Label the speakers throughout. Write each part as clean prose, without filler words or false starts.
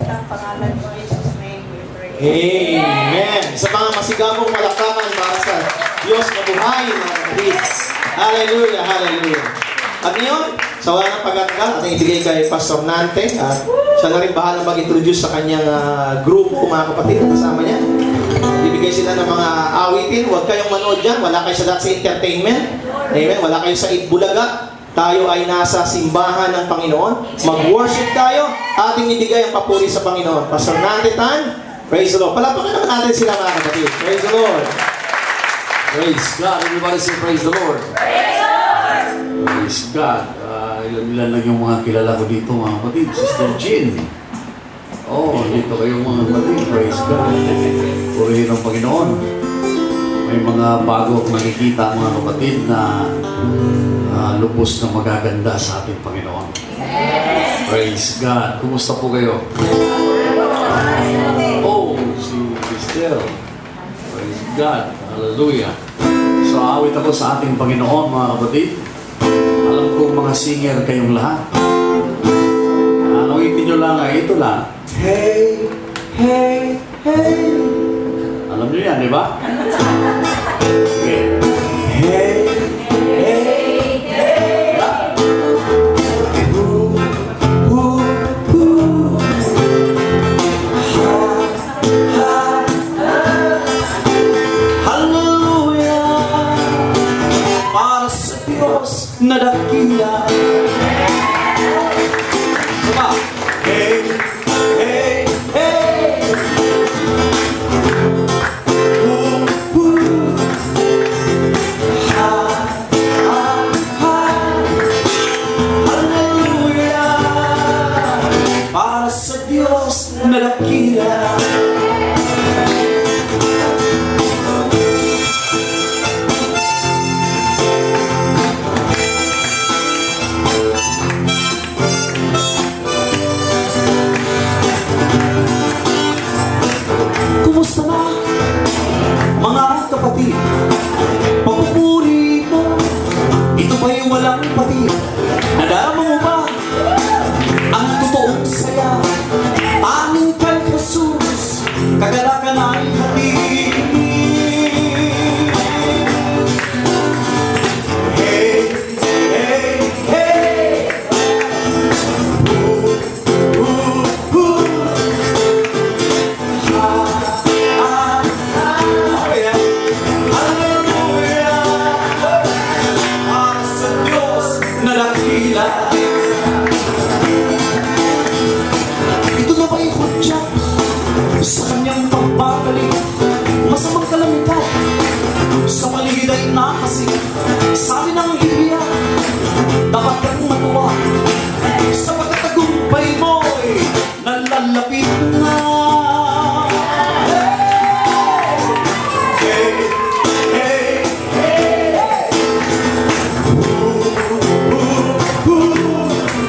Speaker 1: Sa pangalan ni Jesus' name we pray.
Speaker 2: Amen. Sa mga masigabong malakpakan para sa Diyos na buhay, mga kapatid. Hallelujah, hallelujah. At ngayon, sa wala ng pag-atagal, ating ibigay kay Pastor Nante. At siya na rin bahala mag-introduce sa kanyang grupo, mga kapatid, kasama niya. Bibigay sila ng mga awitin. Huwag kayong manood dyan. Wala kayo sa sa entertainment. Amen. Wala kayo sa Itbulaga. Tayo ay nasa simbahan ng Panginoon. Mag-worship tayo. Ating ibigay ang papuri sa Panginoon. Pastor Nante Tan. Praise the Lord. Palapakan naman natin sila, mga kapatid. Praise the Lord.
Speaker 3: Praise God. Everybody say praise the Lord.
Speaker 1: Praise the Lord!
Speaker 3: Praise God. Ilan lang yung mga kilala ko dito, mga kapatid. Sister Jean. Oh, dito kayo mga kapatid. Praise God. Purihin ang Panginoon. May mga bago akong nakikita, mga kapatid, na lubos na magaganda sa ating Panginoon. Praise God. Kumusta po kayo? Oh, si Cristel. Praise God. Hallelujah. So, awit ako sa ating Panginoon, mga kapatid. Alam ko mga singer kayong lahat. Awitin nyo lang ay ito lang. Hey, hey, hey. Alam nyo yan, di ba? Okay. Hey, hey, hey. Ooh, ooh, ooh. Ha, ha, hallelujah. Para sa Diyos na dakila. Diba? Hey, hey, hey. Ooh, ooh. Ha, ha, ha. Hallelujah. Para sa Diyos na dakila. Kumusta na, mga kapatid? Pagpupuri mo, ito ba'y walang patid? Nadama mo ba ang totoong saya? Tanging kay Jesus, kagalakan ay hatid. Hey, hey, hey. Ooh, ooh, ooh. Ito na ba'y hudya sa kanyang pagbabalik? Masamang kalamidad sa paligid ay nakasing. Sabi ng Biblia, dapat kang matuwa sa pagkatagumpay mo'y nalalapit na. Hey, hey, hey. Ooh, ooh, ooh.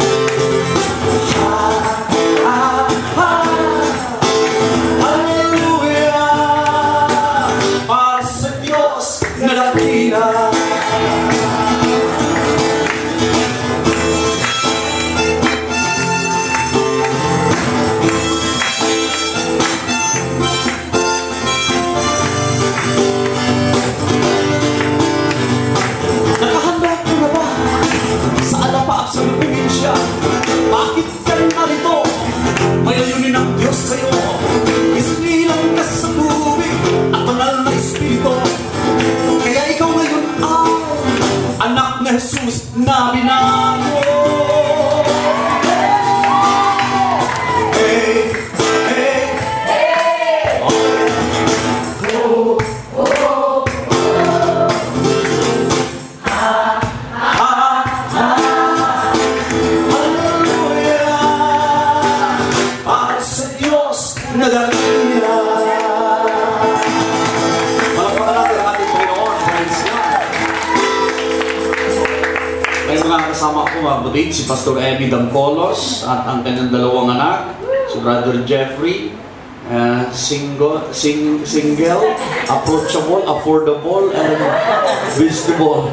Speaker 3: Nakahanda ka na ba sa alapaap sa probinsya? Bakit ka narito? May layunin ng Diyos sa'yo. Isinilang ka sa tubig at banal na Espiritu. Kaya ikaw ngayon ay anak na Jesus na binago. Hey, hey, hey. Oh, oh, oh. Ha, ha, ha. Hallelujah. Para sa Diyos na dakila. Palakpakan natin ang ating Panginoon. Praise God. May mga kasama ko, mga kapatid, si Pastor Emmy Damcolos at ang kanyang dalawang anak, si Brother Jeffrey, single, approachable, affordable, and visible.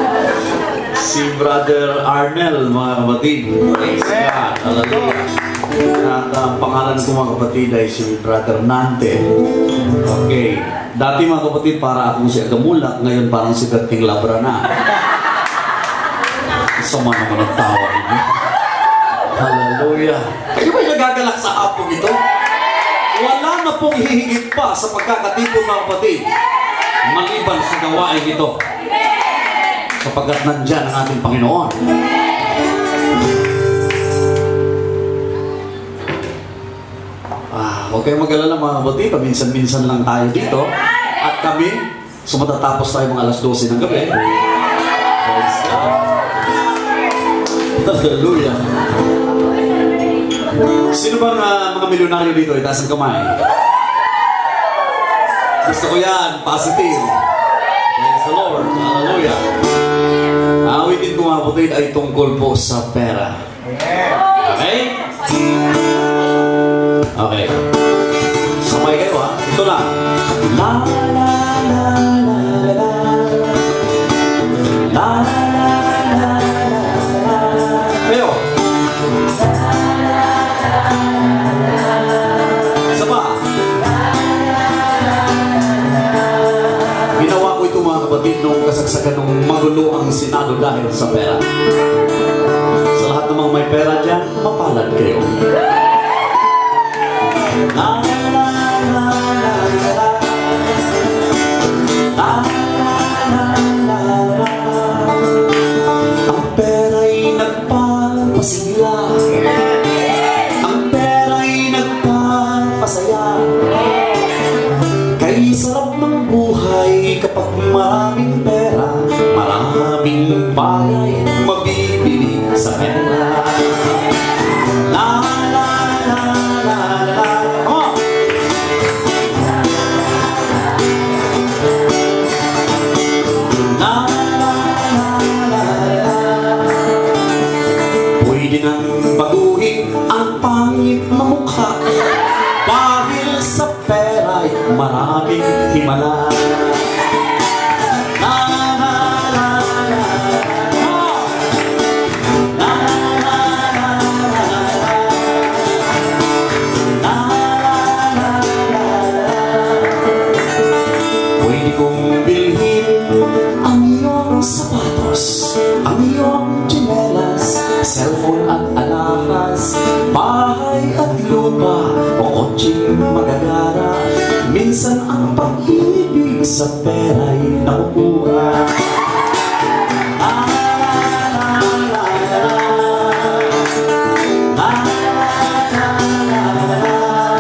Speaker 3: Si Brother Arnel, mga kapatid. Praise God. Hallelujah. At ang pangalan ko mga kapatid ay si Brother Nante. Okay. Dati mga kapatid, para akong si Agamulak. Ngayon parang si Berting Labra na. Sama naman ang tawa niyo. Hallelujah. Kayo ba'y nagagalak sa hapong ito? Wala na pong hihigit pa sa pagkakatipon mga kapatid. Maliban sa gawain ito. Sapagkat nandyan ang ating Panginoon. Huwag kayong mag-alala mga kapatid, paminsan-minsan lang tayo dito. At kami, sumatatapos tayo mga alas 12 ng gabi. Praise God. Hallelujah. Sino bang mga milyonaryo dito? Itaas ang kamay. Gusto ko yan, positive. Praise the Lord. Hallelujah. Awitin ko mga kapatid ay tungkol po sa pera. Okay? Okay. Sabay kayo ha. Ito lang. La la la la la la. La la la la la. Kayo. Isa pa. Ginawa ko ito mga kapatid nung kasagsagan ng magulo ang Senado dahil sa pera. Sa lahat ng mga may pera dyan, mapalad kayo. La la la la la la. La la la la la. Ang pera'y nagpapasigla. Ang pera'y nagpapasaya. Kay sarap ng buhay kapag maraming pera. Maraming bagay mabibili sa pera. La la la la la. Pwede nang baguhin ang pangit na mukha dahil sa pera'y maraming himala. La la la la la. La la la la la. La la la la. Pwede kong bilhin ang iyong sapatos, ang iyong tsinelas, cellphone at alahas, bahay at lupa, o kotseng magagara. Minsan ang pag-ibig sa pera'y nakukuha. La la la la la. La la la la la.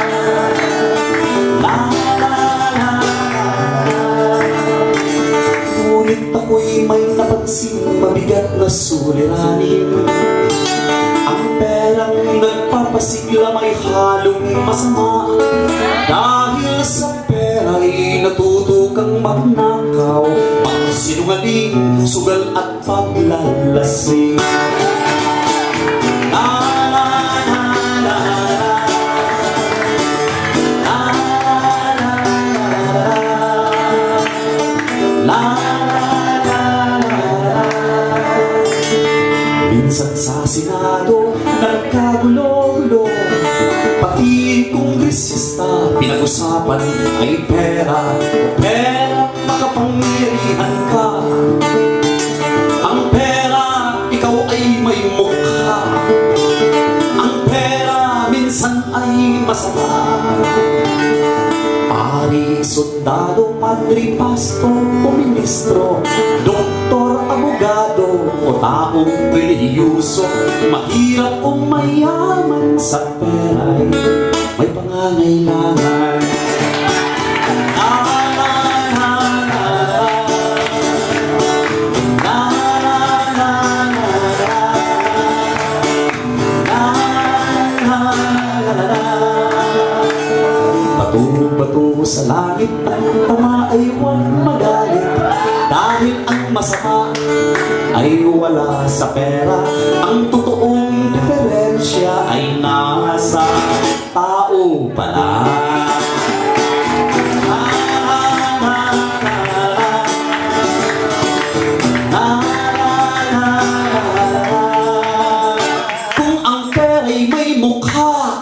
Speaker 3: La la la la. Ngunit ako'y may napansin mabigat na suliranin. Ang perang nagpapasigla may halong masama. Dahil sa pera'y natuto kang magnakaw, magsinungaling, sugal at paglalasing. La la la la la. La la la la. La la la la. Minsan sa Senado nagkagulo-gulo, pati kongresista pinag-usapan ay pera. Pera, makapangyarihan ka. Ang pera, ikaw ay may mukha. Ang pera, minsan ay masama. Pari, sundalo, padre, pastor o ministro, doktor, abogado o taong relihiyuso, mahirap o mayaman, sa pera'y may pangangailangan. La la la la. La la la la. La la la la. Bato-bato sa langit, ang tama ay huwag magalit, dahil ang masama ay wala sa pera. Ang totoong diferensya ay nasa tao pala. La la la la. La la la la. Kung ang pera'y may mukha,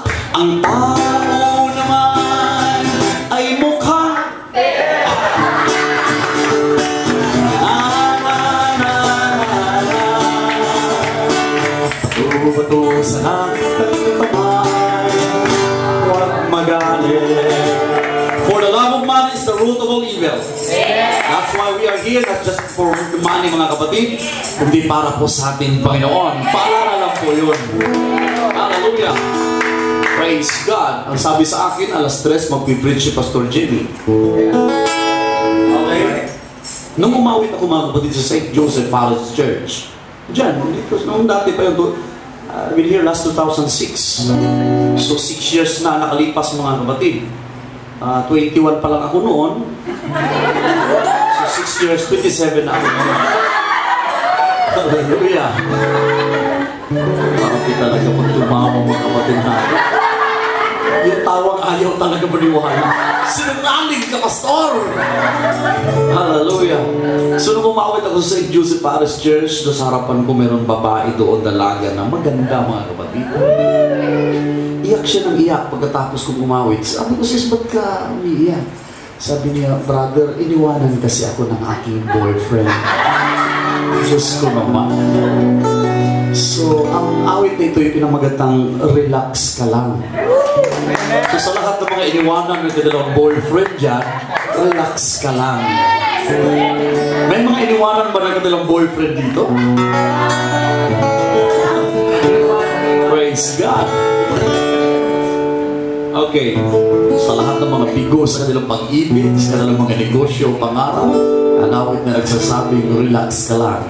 Speaker 3: Ang tao naman ay mukhang bato sa nagtatamay, huwag magalit. For the love of money is the root of all evil. That's why we are here, not just for the money, mga kapatid, kundi para po sa ating Panginoon. Paalala lang po yun. Hallelujah. Praise God. Ang sabi sa akin, alas 3, magpipreach si Pastor Jimmy. Okay? Nung umawit ako, mga kapatid, sa St. Joseph Parish Church, diyan, nung dati pa yun, I've been here last 2006. So 6 years na nakalipas, mga kapatid. 21 pa lang ako noon. So 6 years, 27 na ako noon. Hallelujah. Parang di talaga pag tumawa, mga kapatid natin. Yung tawang ayaw talaga maniwala. Sinungaling ka, Pastor! Hallelujah. So nung umawit ako sa St. Joseph Parish Church, doon sa harapan ko meron babae doon, dalaga na maganda, mga kapatid. Iyak siya ng iyak pagkatapos kong umawit. Sabi ko, sis, ba't ka umiiyak? Sabi niya, brother, iniwanan kasi ako ng aking boyfriend. Diyos ko naman. So, ang awit na ito ay pinamagatang relax ka lang. So, sa lahat ng mga iniwanan ng dalawang boyfriend dyan, relax ka lang. May mga iniwanan ba ng dalawang boyfriend dito? Praise God. Okay. Sa lahat ng mga bigo sa kanilang pag-ibig, sa kanilang mga negosyo, pangarap, ang awit na nagsasabing, relax ka lang.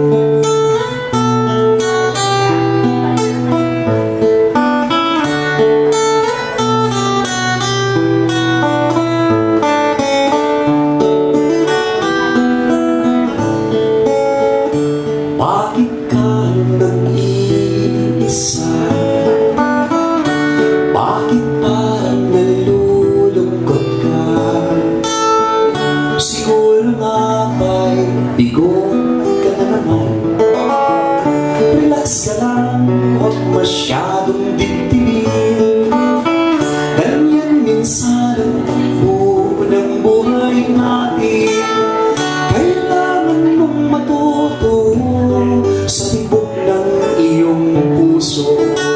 Speaker 3: Masyadong dibdibin, ganyan minsan ang takbo ng buhay natin. Kailangan mong matuto sa tibok ng iyong puso.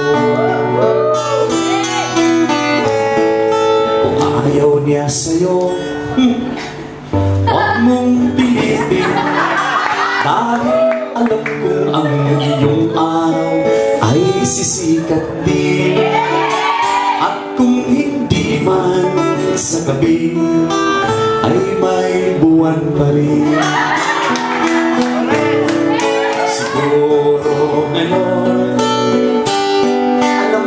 Speaker 3: Kung ayaw niya sa'yo, huwag mong pilitin, dahil alam kong ang iyong araw ay sisikat din. At kung hindi man sa gabi, ay may buwan pa rin. Siguro ngayon, alam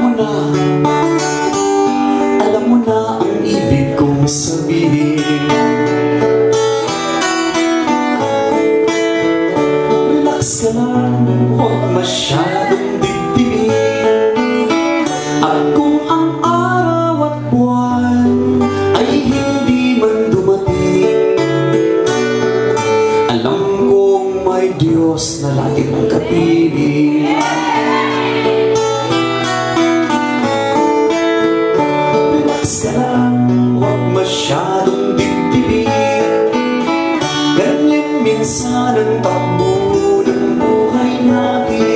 Speaker 3: mo na ang ibig kong sabihin. Relax ka lang, huwag masyadong at kung ang araw at buwan ay hindi man dumating, alam kong may Diyos na lagi mong kapiling. Relax ka lang, huwag masyadong dibdibin, ganyan minsan ang takbo ng buhay natin.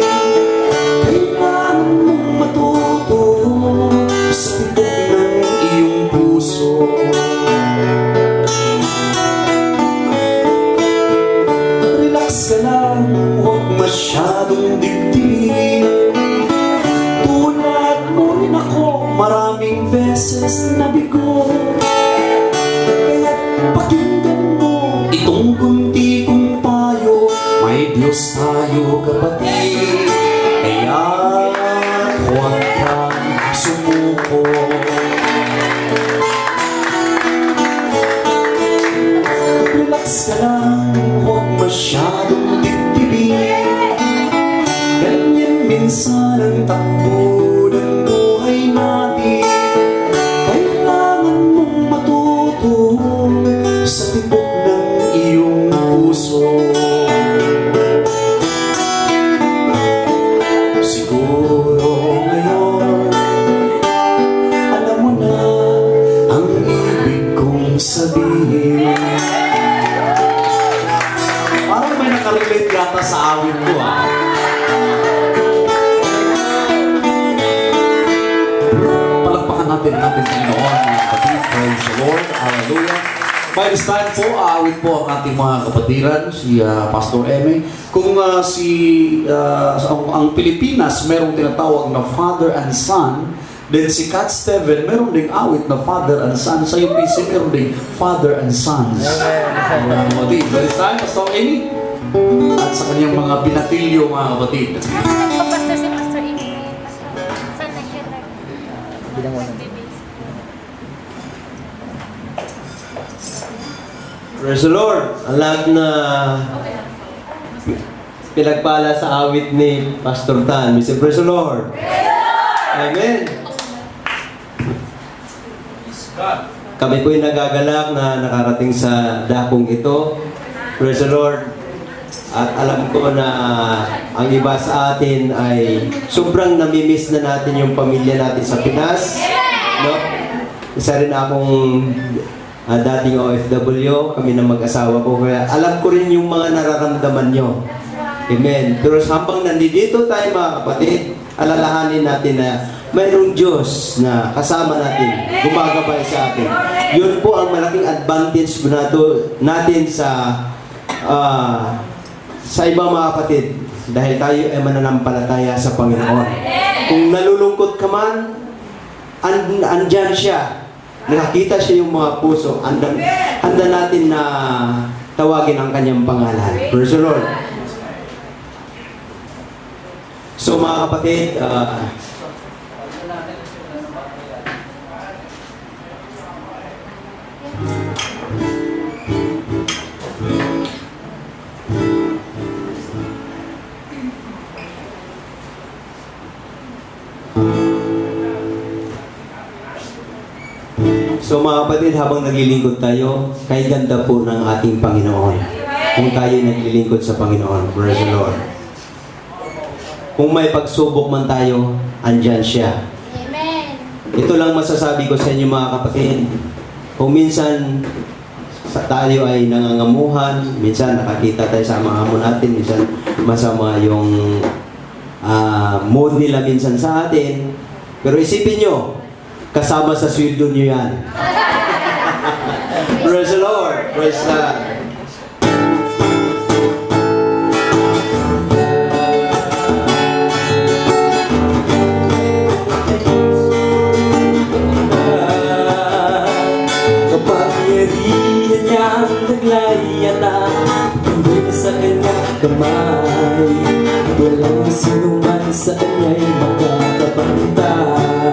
Speaker 3: Relax ka lang, huwag masyadong dibdibin. Tulad mo rin ako, maraming beses nabigo. Kaya't pakinggan mo itong kunti kong payo. May Diyos tayo, kapatid, kaya huwag kang sumuko. Relax ka lang, huwag masyadong dibdibin, ganyan minsan ang takbo ng buhay natin. Kailangan mong matuto sa tibok ng iyong puso. Siguro ngayon, din ang ating Panginoon, mga kapatid. Praise the Lord. Hallelujah. By this time po, aawit po ang ating mga kapatiran, si Pastor Eme. Kung ang Pilipinas, merong tinatawag na Father and Son, then si Cat Steven, meron ding awit na Father and Son. Sa UPC, meron ding Father and Sons. Mga kapatid. By this time, Pastor Eme, at sa kanyang mga binatilyo, mga kapatid.
Speaker 4: Pastor si Pastor Amy. Saan na siya
Speaker 5: Praise the Lord! Ang lahat na pinagpala sa awit ni Pastor Tan. Mr. Praise the Lord! Amen! Kami po'y nagagalak na nakarating sa dakong ito. Praise the Lord! At alam ko na ang iba sa atin ay sobrang namimiss na natin yung pamilya natin sa Pinas. No? Isa rin akong dating OFW, kami na mag-asawa ko. Kaya alam ko rin yung mga nararamdaman nyo. Amen. Pero habang nandito tayo mga kapatid, alalahanin natin na mayroong Diyos na kasama natin, gumagabay sa atin. Yun po ang malaking advantage natin sa ibang mga kapatid. Dahil tayo ay mananampalataya sa Panginoon. Kung nalulungkot ka man, andyan siya. Nakakita siya yung mga puso. Handa natin na tawagin ang kanyang pangalan. Praise the Lord. So mga kapatid, habang naglilingkod tayo, kay ganda po ng ating Panginoon. Kung tayo naglilingkod sa Panginoon. Praise the Lord. Kung may pagsubok man tayo, andyan siya.
Speaker 4: Amen.
Speaker 5: Ito lang masasabi ko sa inyo mga kapatid. Kung minsan tayo ay nangangamuhan, minsan nakakita tayo sa mga hamon natin, minsan masama yung mood nila minsan sa atin. Pero isipin nyo, kasama sa sweldo nyo yan. Praise the Lord! Praise God!
Speaker 6: Kapangyarihan niyang naglayan ang tuwing sa kanyang kamay. Walang sino man sa kanya'y makakapantay.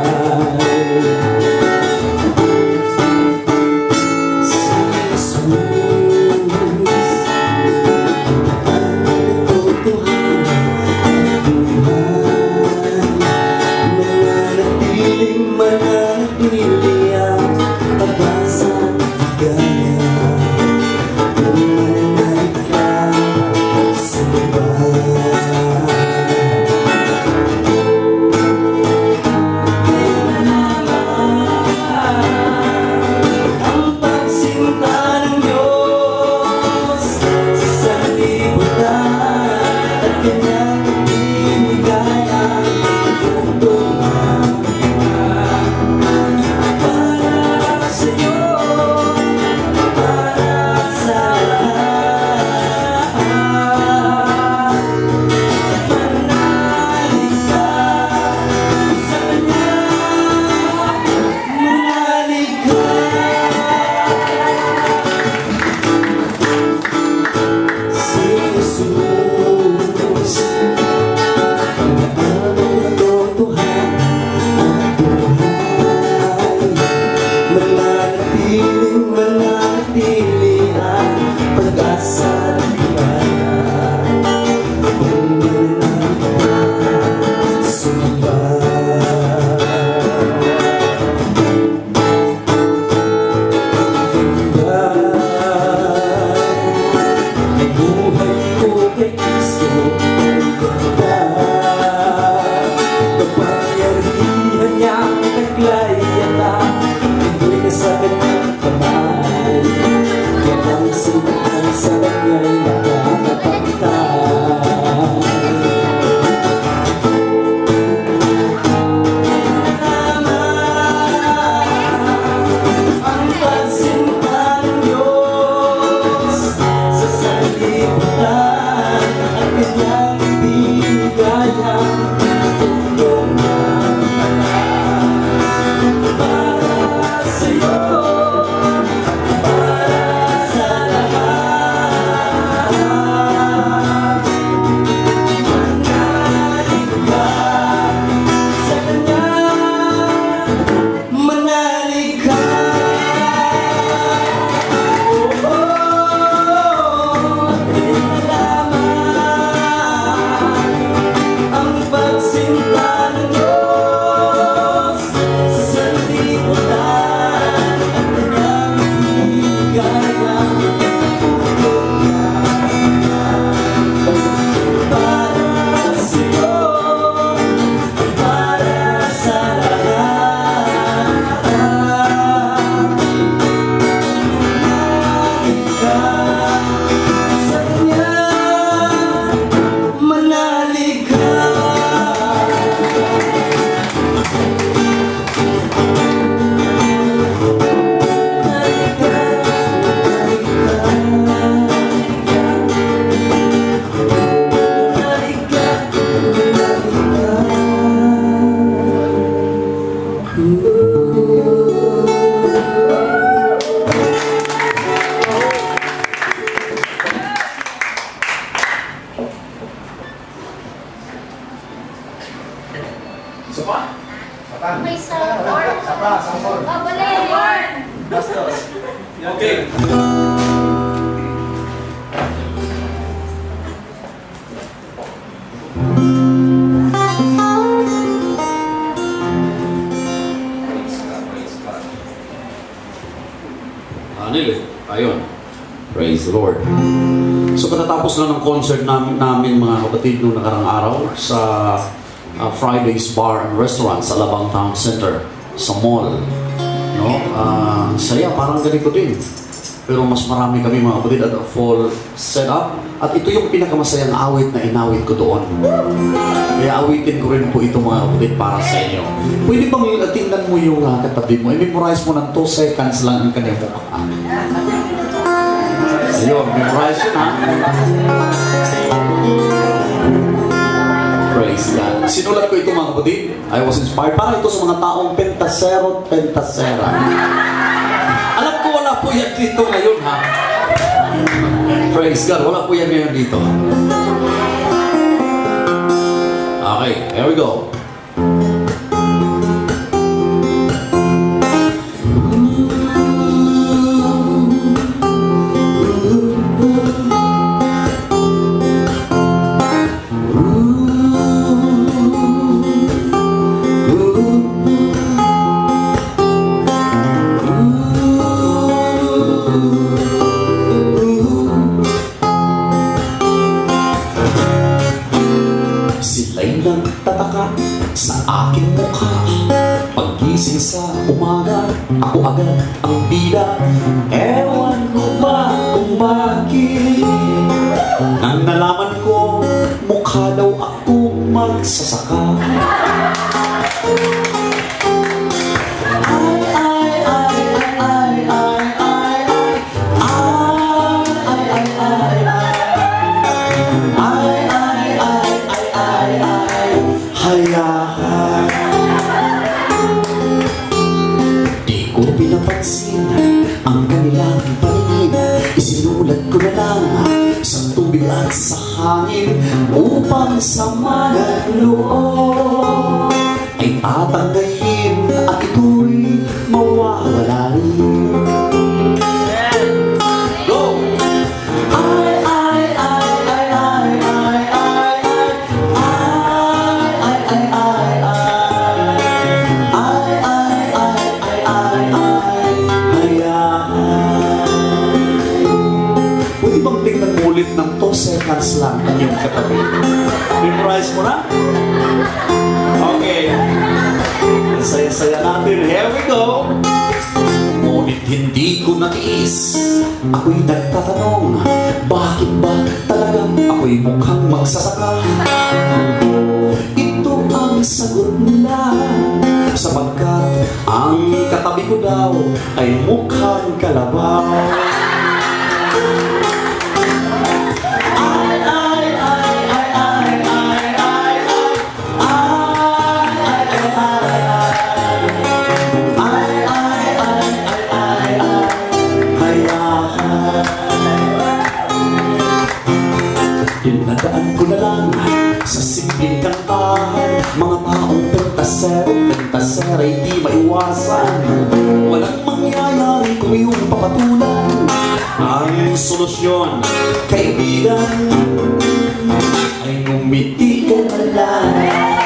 Speaker 3: Okay. Anil, ayun. Praise the Lord. So katatapos lang ng concert namin mga kapatid noong nakarang araw sa Friday's Bar and Restaurant sa Alabang Town Center sa mall. No? Saya, parang ganito din. Pero mas marami kami mga kapatid at full setup. At ito yung pinakamasayang awit na inawit ko doon. Kaya awitin ko rin po ito mga kapatid para sa inyo. Pwede bang tingnan mo yung katabi mo? I-memorize mo ng 2 seconds lang ang kanyang mukha. Ayun, memorize yun ha. Praise God. Sinulat ko ito mga kapatid. I was inspired. Para ito sa mga taong pentasero, pentasera. Alam ko wala po yan dito ngayon ha. Praise God. Wala po yan ngayon dito. Okay, here we go. Sa aking mukha, paggising sa umaga, ako agad ang bida. Ewan ko ba kung bakit nang nalaman ko, mukha daw ako magsasaka. Di ko pinapansin ang kanilang paningin. Isinulat ko na lang sa tubig at sa hangin upang sa mga loob ay tatanggayin at ito'y mawawala rin. Ng 2 seconds lang ang iyong katabi. Memorize mo na? Okay. Saya-saya natin. Here we go. Ngunit hindi ko natiis. Ako'y nagtatanong, bakit ba talagang ako'y mukhang magsasaka? Ito ang sagot nila, sapagkat ang katabi ko daw ay mukhang kalabaw. Dinadaan ko na lang sa simpleng kantahan, mga taong pentasero, pentasera, hindi maiwasan. Walang mangyayari kung iyong papatulan. Ang solusyon, kaibigan, ay ngumiti ka na lang.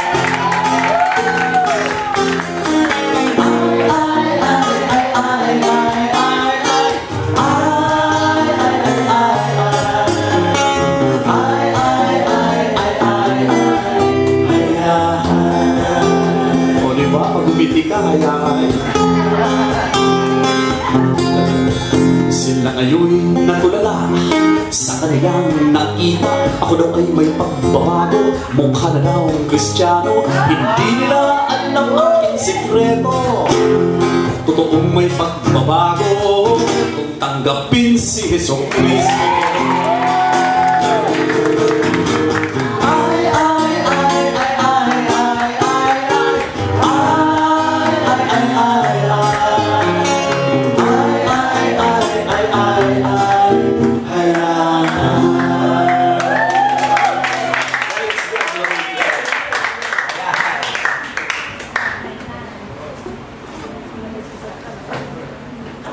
Speaker 3: Sila ngayon natulala sa kanilang nakita. Ako daw ay may pagbabago, mukha na daw Kristiyano. Hindi nila alam aking sikreto, totoong may pagbabago kung tanggapin si Hesus Kristo.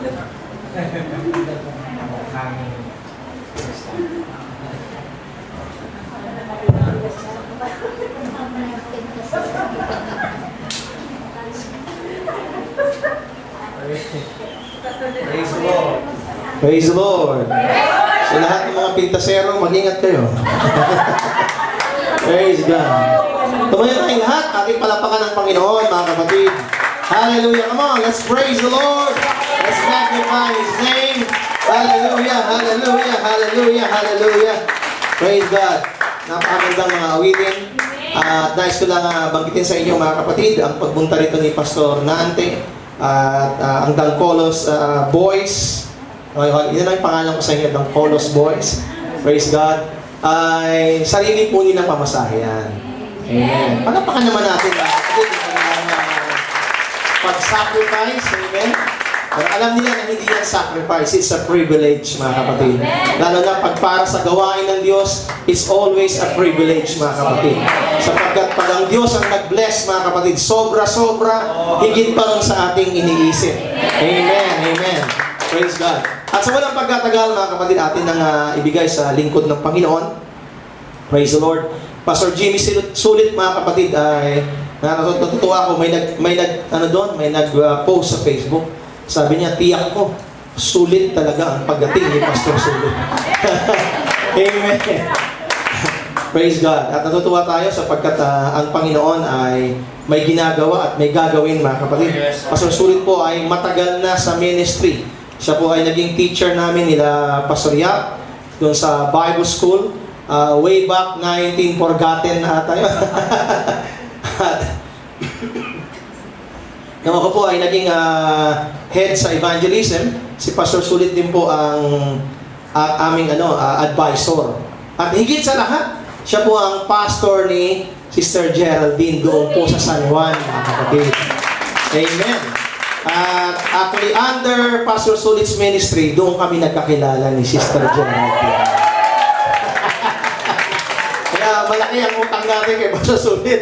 Speaker 2: Praise the Lord. Praise the Lord. So lahat ng mga pintasero, mag-ingat kayo. Praise God. Tumayo tayong lahat. Ating palapakan ng Panginoon, mga kapatid. Hallelujah. Come on, let's praise the Lord. Let's magnify His name. Hallelujah, hallelujah, hallelujah, hallelujah. Praise God. Napakagandang mga awitin. At nais ko lang banggitin sa inyo, mga kapatid, ang pagbunta rito ni Pastor Nante at ang Dangcolos Boys. Yan ang pangalan ko sa inyo, Dangcolos Boys. Praise God. Ay sarili po nilang pamasahe yan. Amen. Panapakan naman natin pag-sacrifice. Amen. Pero alam nila na hindi yan sacrifice. It's a privilege, mga kapatid. Lalo na pag para sa gawain ng Diyos, it's always a privilege, mga kapatid. Sapagkat pag ang Diyos ang nag-bless, mga kapatid, sobra-sobra, higit pa rin sa ating iniisip. Amen. Amen. Praise God. At sa walang pagkatagal, mga kapatid, atin nang ibigay sa lingkod ng Panginoon. Praise the Lord. Pastor Jimmy Sulit, mga kapatid, ay natutuwa ako, may nag-post sa Facebook. Sabi niya, tiyak ko, sulit talaga ang pagdating ni Pastor Sulit. Amen. Praise God. At natutuwa tayo sapagkat ang Panginoon ay may ginagawa at may gagawin, mga kapatid. Pastor Sulit po ay matagal na sa ministry. Siya po ay naging teacher namin nila Pastor Yap doon sa Bible School. Way back 19 forgotten tayo. At nung ako po ay naging head sa evangelism, si Pastor Sulit din po ang aming advisor. At higit sa lahat, siya po ang pastor ni Sister Geraldine doon po sa San Juan, mga kapatid. Amen. At actually, under Pastor Sulit's ministry, doon kami nagkakilala ni Sister Geraldine. Kaya malaki ang utang natin kay Pastor Sulit.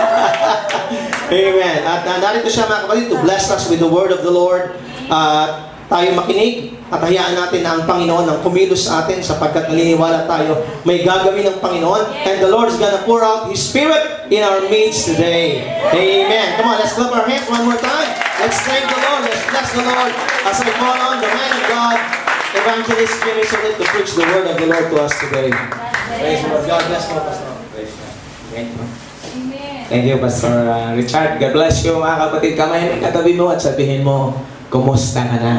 Speaker 2: Amen. At narito siya, mga kapatid, to bless us with the word of the Lord. Tayo makinig at hayaan natin na ang Panginoon ang kumilos sa atin sapagkat naniniwala tayo may gagawin ng Panginoon and the Lord is gonna pour out His Spirit in our midst today. Amen. Come on, let's clap our hands one more time. Let's thank the Lord. Let's bless the Lord as I call on the man of God, Evangelist Jimmy Sulit, to preach the word of the Lord to us today. Praise the Lord. God bless you, Pastor.
Speaker 5: Thank you. Thank you, Pastor Richard. God bless you, mga kapatid. Kamay ng katabi mo at sabihin mo, kumusta ka na?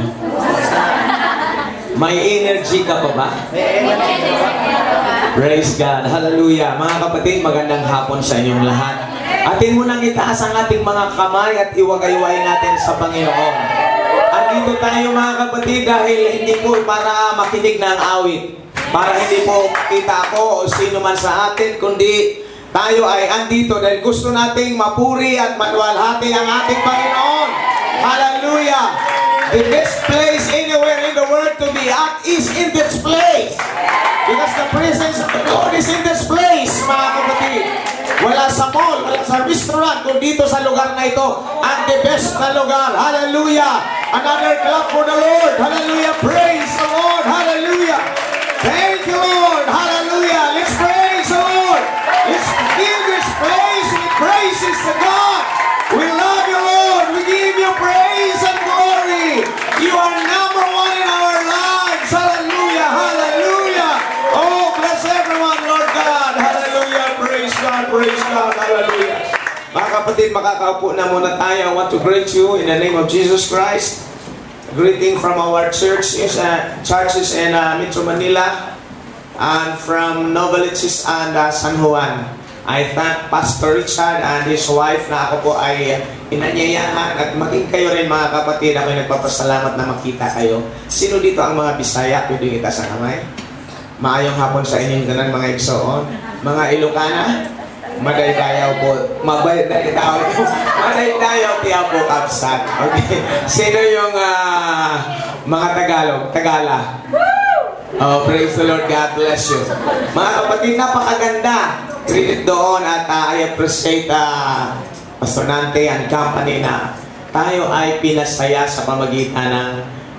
Speaker 5: May energy ka pa ba? Praise God. Hallelujah. Mga kapatid, magandang hapon sa inyong lahat. Atin mo nang itaas ang ating mga kamay at iwagay-wain natin sa Panginoon. Andito tayo, mga kapatid, dahil hindi po para makinig ng awit. Para hindi po kita ako o sino man sa atin, kundi tayo ay andito dahil gusto nating mapuri at maluwalhati ang ating Panginoon. Hallelujah! The best place anywhere in the world to be at is in this place. Because the presence of the Lord is in this place, mga kapatid. Wala sa mall, wala sa restaurant, kung dito sa lugar na ito, ang the best na lugar. Hallelujah! Another clap for the Lord. Hallelujah! Praise the Lord. Hallelujah! Thank you, Lord. Hallelujah! Let's praise the Lord. Let's give this place with praises to God. We love you, Lord. We give you praise and glory. You are number one in our lives. Hallelujah. Hallelujah. Oh, bless everyone, Lord God. Hallelujah. Praise God. Praise God. Hallelujah. Mga kapatid, makakaupo na muna tayo. I want to greet you in the name of Jesus Christ. Greeting from our churches in Metro Manila and from Novaliches and San Juan. I thank Pastor Richard and his wife na ako po ay inanyayahan at maging kayo rin, mga kapatid. Ako'y nagpapasalamat na makita kayo. Sino dito ang mga Bisaya? Pwede kita sa kamay. Maayong hapon sa inyong ganan, mga Igsoon. Mga Ilocana, madaydayaw po. Madaydayaw tiya po kapsat. Okay. Sino yung mga Tagalog? Tagala. Oh, praise the Lord. God bless you. Mga kapatid, napakaganda. Credit doon at I appreciate Pastor Nante and company na tayo ay pinasaya sa pamagitan ng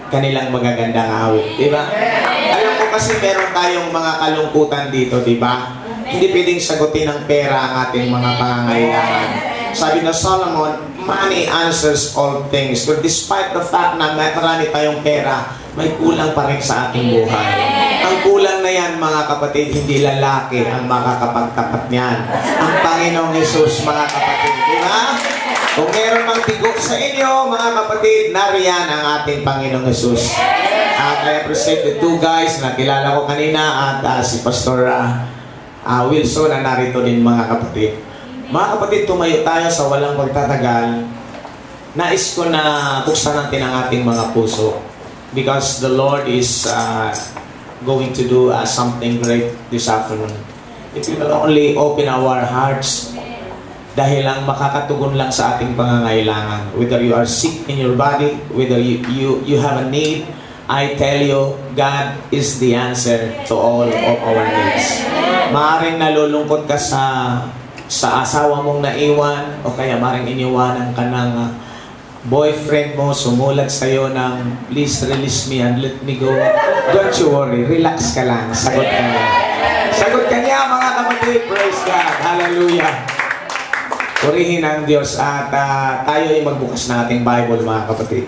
Speaker 2: kanilang magagandang awit. Diba? Alam ko kasi meron tayong mga kalungkutan dito, diba? Hindi pwedeng sagutin ng pera ang ating mga pangangailangan. Sabi na Solomon, money answers all things. But despite the fact na marami tayong pera, may kulang pa rin sa ating buhay. Ang kulang na yan, mga kapatid, hindi lalaki ang makakapagtapat niyan. Ang Panginoong Jesus, mga kapatid. Diba? Kung meron mang bigo sa inyo, mga kapatid, nariyan ang ating Panginoong Jesus. At I appreciate the two guys na kilala ko kanina at si Pastor Wilson na narito din, mga kapatid. Mga kapatid, tumayo tayo sa walang pagtatagal. Nais ko na buksan natin ang ating mga puso. Because the Lord is going to do something great this afternoon. If we will only open our hearts, dahil lang makakatugon lang sa ating pangangailangan. Whether you are sick in your body, whether you have a need, I tell you, God is the answer to all of our needs. Maaring nalulungkot ka sa asawa mong naiwan, o kaya maaring iniwanan ka ng boyfriend mo, sumulat sa'yo ng please release me and let me go. Don't you worry, relax ka lang, sagot ka niya. Sagot ka niya, mga kapatid. Praise God, hallelujah. Purihin ang Diyos at tayo ay magbukas na ating Bible, mga kapatid.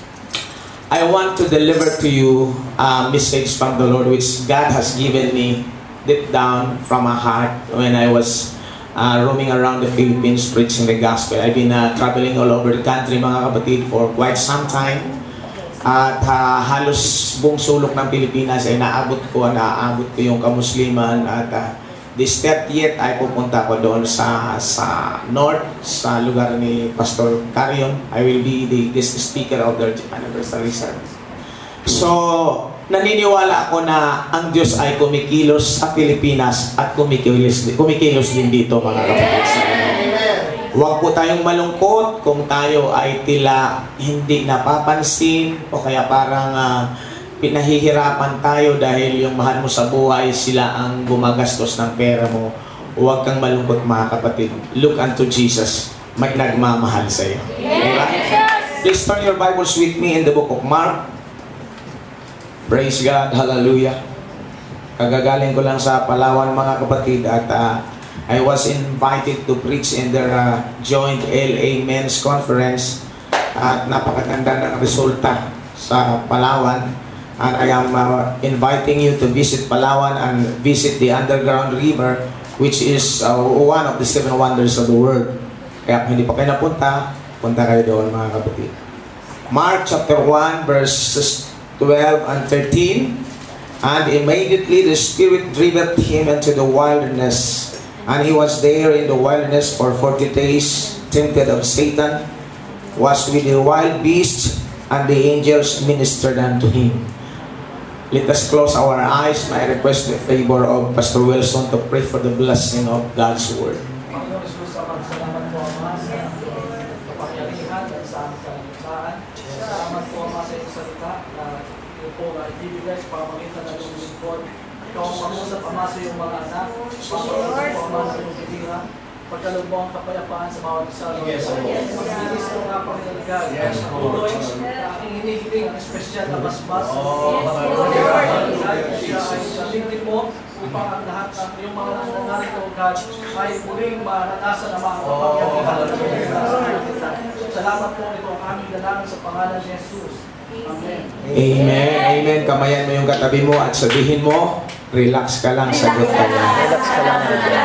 Speaker 2: I want to deliver to you a message from the Lord which God has given me deep down from my heart when I was roaming around the Philippines preaching the gospel. I've been traveling all over the country, mga kapatid, for quite some time. At halos buong sulok ng Pilipinas ay naabot ko yung kamusliman. At this 30th ay pupunta ko doon sa north, sa lugar ni Pastor Carion. I will be the guest speaker of their anniversary service. So, naniniwala ako na ang Diyos ay kumikilos sa Pilipinas at kumikilos din dito, mga kapatid. Huwag po tayong malungkot kung tayo ay tila hindi napapansin o kaya parang pinahihirapan tayo dahil yung mahal mo sa buhay sila ang gumagastos ng pera mo. Huwag kang malungkot, mga kapatid. Look unto Jesus. May nagmamahal sa iyo. Diba? Please turn your Bibles with me in the book of Mark. Praise God, hallelujah. Kagagaling ko lang sa Palawan, mga kapatid, at I was invited to preach in their joint LA Men's Conference at napakaganda ng resulta sa Palawan. And I am inviting you to visit Palawan and visit the underground river, which is one of the 7 wonders of the world. Kaya kung hindi pa kayo napunta, punta kayo doon, mga kapatid. Mark chapter 1 verses 12 and 13. And immediately the Spirit driveth him into the wilderness. And he was there in the wilderness for 40 days, tempted of Satan, was with the wild beasts, and the angels ministered unto him. Let us close our eyes. I request the favor of Pastor Wilson to pray for the blessing of God's Word.
Speaker 7: Panginoon Jesus, salamat po, Ama, sa kapangyarihan at sa aming kalagitnaan. Salamat po, Ama, sa iyong salita na ito po ay ibibigay sa pamamagitan ng iyong lingkod. Ikaw ang pangusap, Ama, sa iyong mga anak. Panginoon po, Ama, sa iyong bibira. Pagkalog mo ang kapayapaan sa bawat isa. Pag-inis mo nga, Panginoon God. Tuloy na aking hinihiling ang espesyal na basbas. Sabihin mo upang ang lahat ng iyong mga nangyari ko, God, ay muling maranasan ang mga kapagyahan. Salamat po, ito ang aming dalangin sa pangalan ni Jesus. Amen.
Speaker 2: Amen. Amen. Kamayan mo yung katabi mo at sabihin mo, relax ka lang, sagot ka lang. Relax ka lang.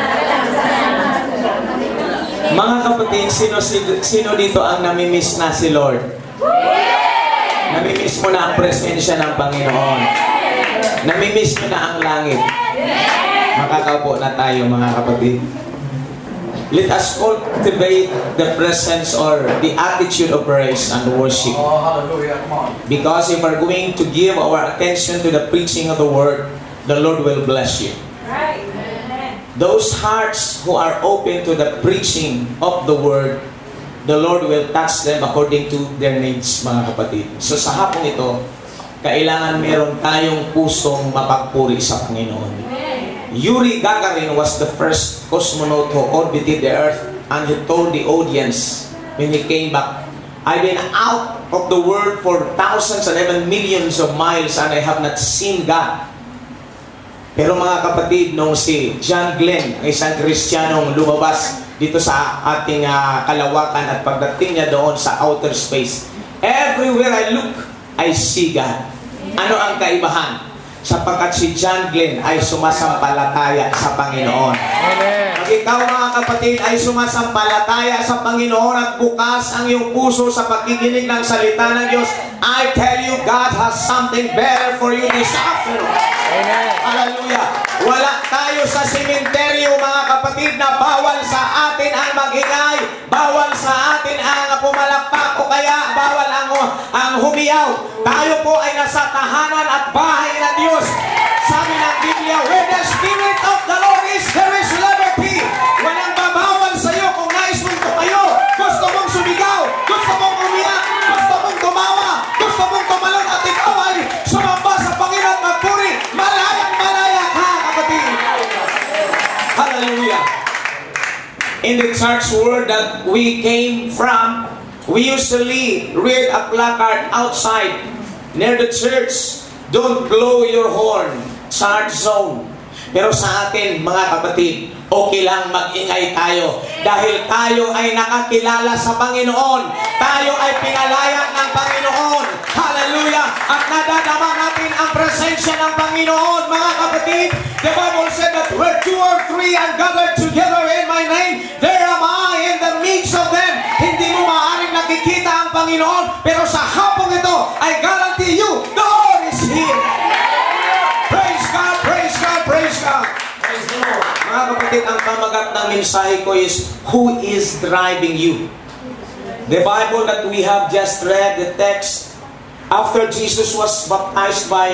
Speaker 2: Mga kapatid, sino dito ang namimiss na si Lord? Namimiss mo na ang presensya ng Panginoon. Namimiss mo na ang langit. Makakaupo na tayo, mga kapatid. Let us cultivate the presence or the attitude of praise and worship. Because if we're going to give our attention to the preaching of the Word, the Lord will bless you. Those hearts who are open to the preaching of the Word, the Lord will touch them according to their needs, mga kapatid. So sa hapon ito, kailangan meron tayong pusong mapagpuri sa Panginoon. Yuri Gagarin was the first cosmonaut who orbited the Earth, and he told the audience when he came back, I've been out of the world for thousands and even millions of miles and I have not seen God. Pero mga kapatid, nung si John Glenn, isang Kristiyanong lumabas dito sa ating kalawakan at pagdating niya doon sa outer space, everywhere I look, I see God. Ano ang kaibahan? Sapagkat si John Glenn ay sumasampalataya sa Panginoon. Pag ikaw mga kapatid ay sumasampalataya sa Panginoon at bukas ang iyong puso sa pakikinig ng salita ng Diyos, I tell you, God has something better for you this afternoon. Hallelujah. Wala tayo sa sementeryo mga kapatid na bawal sa atin ang magingay, bawal sa atin ang pumalakpak o kaya bawal ang humiyaw. Tayo po ay nasa tahanan at bahay ng Diyos. Sabi ng Biblia, where the Spirit of the Lord is, there is liberty. Walang babawal sa iyo kung nais mong tumayo. Gusto mong sumigaw, gusto mong umiyak, gusto mong tumawa, gusto mong tumalon at ikaw ay sumamba sa Panginoon at magpuri. Malayang malaya ka, kapatid. Hallelujah. In the church world that we came from, we usually read a placard outside near the church, don't blow your horn, charge zone. Pero sa atin, mga kapatid, okay lang mag-ingay tayo. Dahil tayo ay nakakilala sa Panginoon. Tayo ay pinalaya ng Panginoon. Hallelujah! At nadadama natin ang presensya ng Panginoon, mga kapatid. The Bible said that where 2 or 3 are gathered together in my name, there am I in the midst of them. Hindi mo maaaring nakikita ang Panginoon, pero sa hapong ito, I guarantee you, the Lord is here. Praise God, praise God, praise God. Praise the Lord. Mga kapatid, ang pamagat ng mensahe ko is, who is driving you? The Bible that we have just read, the text, after Jesus was baptized by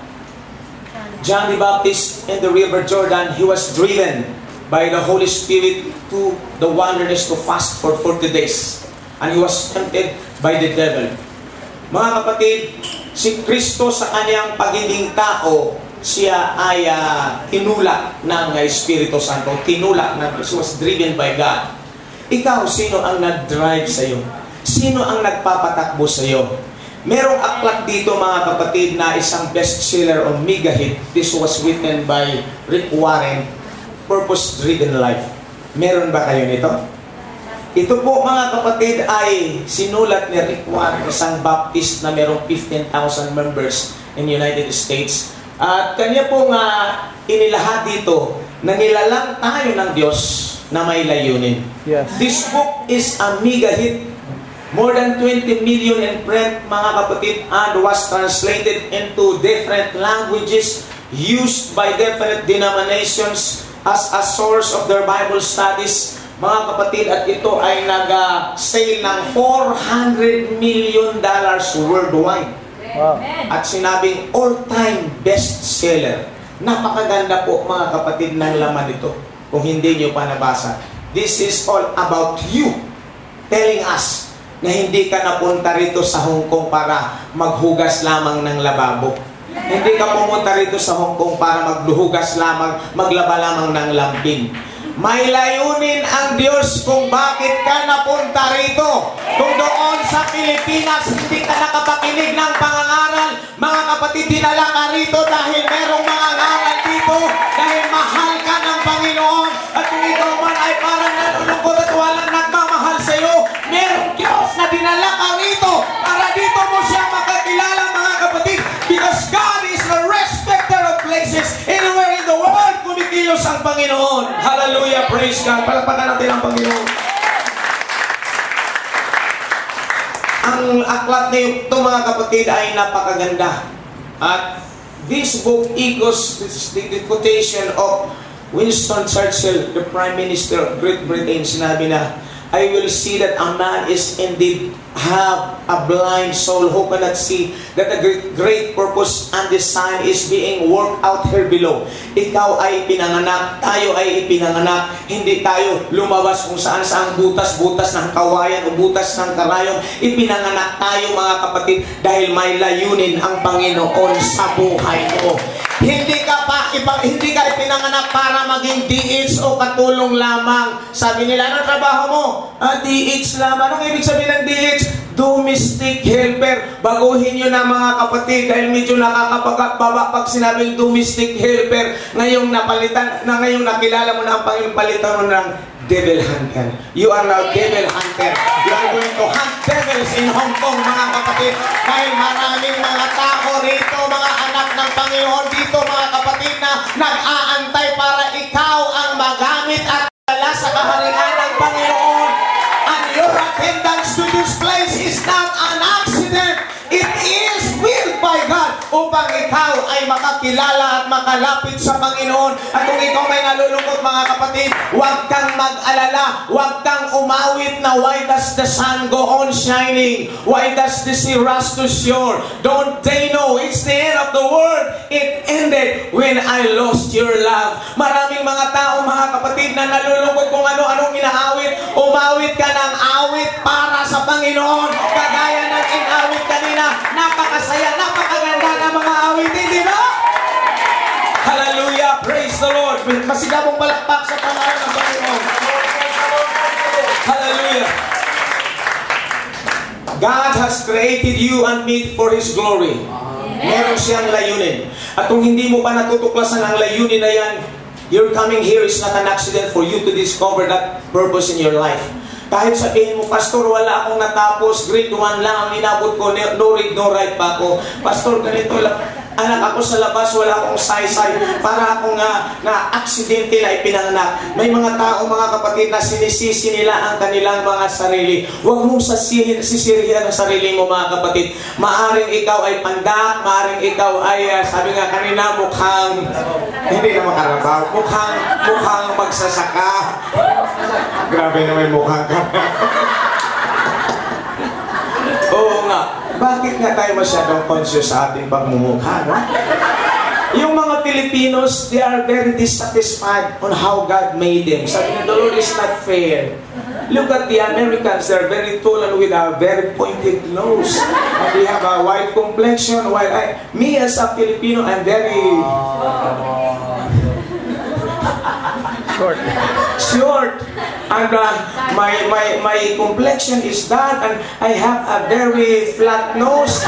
Speaker 2: John the Baptist in the river Jordan, he was driven by the Holy Spirit to the wilderness to fast for 40 days. And he was tempted by the devil. Mga kapatid, si Kristo sa kanyang pagiging tao, siya ay tinulak ng Espiritu Santo. Tinulak na, he was driven by God. Ikaw, sino ang nag-drive sa iyo? Sino ang nagpapatakbo sa iyo? Merong aklat dito mga kapatid na isang bestseller o mega hit. This was written by Rick Warren, Purpose-Driven Life. Meron ba kayo nito? Ito po mga kapatid ay sinulat ni Rick Warren, isang Baptist na merong 15,000 members in United States. At kanya pong inilahat dito na nilalang tayo ng Diyos na may layunin.
Speaker 7: Yes.
Speaker 2: This book is a mega hit. More than 20 million in print, mga kapatid, and was translated into different languages, used by different denominations as a source of their Bible studies. Mga kapatid, at ito ay nag-sale ng $400 million worldwide.
Speaker 7: Wow.
Speaker 2: At sinabing all-time best-seller. Napakaganda po mga kapatid ng laman ito. Kung hindi nyo pa nabasa. This is all about you. Telling us na hindi ka napunta rito sa Hong Kong para maghugas lamang ng lababo. Hindi ka pumunta rito sa Hong Kong para magluhugas lamang, maglaba lamang ng lambing. May layunin ang Diyos kung bakit ka napunta rito. Kung doon sa Pilipinas, hindi ka nakapakinig ng pangangaral, mga kapatid, dinala ka rito dahil merong mga ngaral dito, dahil mahal ka ng Panginoon. At kung ikaw man ay parang nalulungkot at walang nagmamahal sa iyo, merong Diyos na dinala ka rito para dito mo siya makakilala, mga kapatid. Because God is the respecter of places. Anywhere in the world, kumikilos ang Panginoon. Hallelujah, praise God. Palakpakan natin ang Panginoon. Ang aklat na ito, mga kapatid, ay napakaganda. At this book echoes the quotation of Winston Churchill, the Prime Minister of Great Britain. Sinabi na, I will see that a man is indeed have a blind soul who cannot see that a great purpose and design is being worked out here below. Ikaw ay pinanganak, tayo ay ipinanganak, hindi tayo lumabas kung saan saang butas-butas ng kawayan o butas ng karayom. Ipinanganak tayo, mga kapatid, dahil may layunin ang Panginoon sa buhay mo. Hindi ka ipinanganak para maging DH o katulong lamang. Sabi nila, ano trabaho mo? DH lamang. Anong ibig sabihin ng DH? Domestic helper. Baguhin nyo na mga kapatid dahil medyo nakakapagkababa pag sinabing domestic helper. Ngayong nakilala mo na ang Panginoon, palitan mo ng devil hunter. You are now devil hunter. You are going to hunt devils in Hong Kong, mga kapatid. Dahil maraming mga tao rito, mga anak ng Panginoon dito, mga kapatid, na nag-aantay para ikaw ang magamit at dala sa kaharian ng Panginoon. And your attendance to this place is not an accident. It is willed by God upang ikaw ay makakilala at makalapit sa Panginoon. At kung ikaw may nalulungkot, mga kapatid, huwag kang mag-alala, huwag kang umawit na why does the sun go on shining? Why does the sea rush to shore? Don't they know it's the end of the world? It ended when I lost your love. Maraming mga tao, mga kapatid, na nalulungkot kung ano-anong inaawit. Umawit ka ng awit para sa Panginoon. Kagaya ng inawit kanina. Napakasaya, napakaganda ng mga awitin, di ba? Hallelujah! Praise the Lord! Masigabong palakpak sa pangalan ng Panginoon. Hallelujah! God has created you and me for His glory. Meron siyang layunin. At kung hindi mo pa natutuklasan ang layunin na yan, your coming here is not an accident for you to discover that purpose in your life. Kahit sabihin mo, Pastor, wala akong natapos, grade 1 lang ang inabot ko, no read, no write pa ako. Pastor, ganito lang, anak ako sa labas, wala akong saysay, para akong na-aksidente na ipinanganak. May mga tao, mga kapatid, na sinisisi nila ang kanilang mga sarili. Huwag mong sisirihan ang sarili mo, mga kapatid. Maaring ikaw ay pandak, maaring ikaw ay, sabi nga kanina, mukhang, hindi na makarabaw, mukhang magsasaka. Grabe naman mukhang ka. Oo nga. Bakit nga tayo masyadong conscious sa ating pagmumukha, no? Yung mga Filipinos, they are very dissatisfied on how God made them. Sabi nga, the Lord is not fair. Look at the Americans, they're very tall and with a very pointed nose. And they have a white complexion, while me as a Filipino, I'm very short. And my complexion is dark and I have a very flat nose.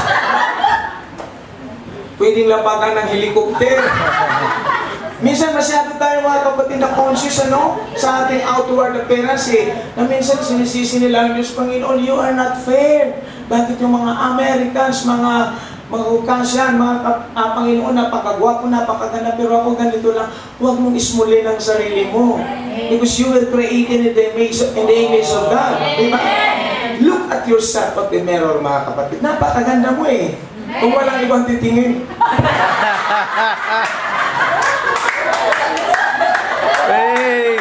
Speaker 2: Pwedeng labagan ng helicopter. Minsan masyado tayo, mga kapatid, na conscious sa ating outward appearance na minsan sinisisi nila ang Diyos, Panginoon, you are not fair. Bakit yung mga Americans, mga Caucasian, mga Panginoon, napakagwapo, napakaganda, pero ako ganito lang, huwag mong ismulin ang sarili mo. Because you were created in the image of God. Diba? Look at yourself at the mirror, mga kapatid. Napakaganda mo eh. Kung walang ibang titingin.
Speaker 6: Hey!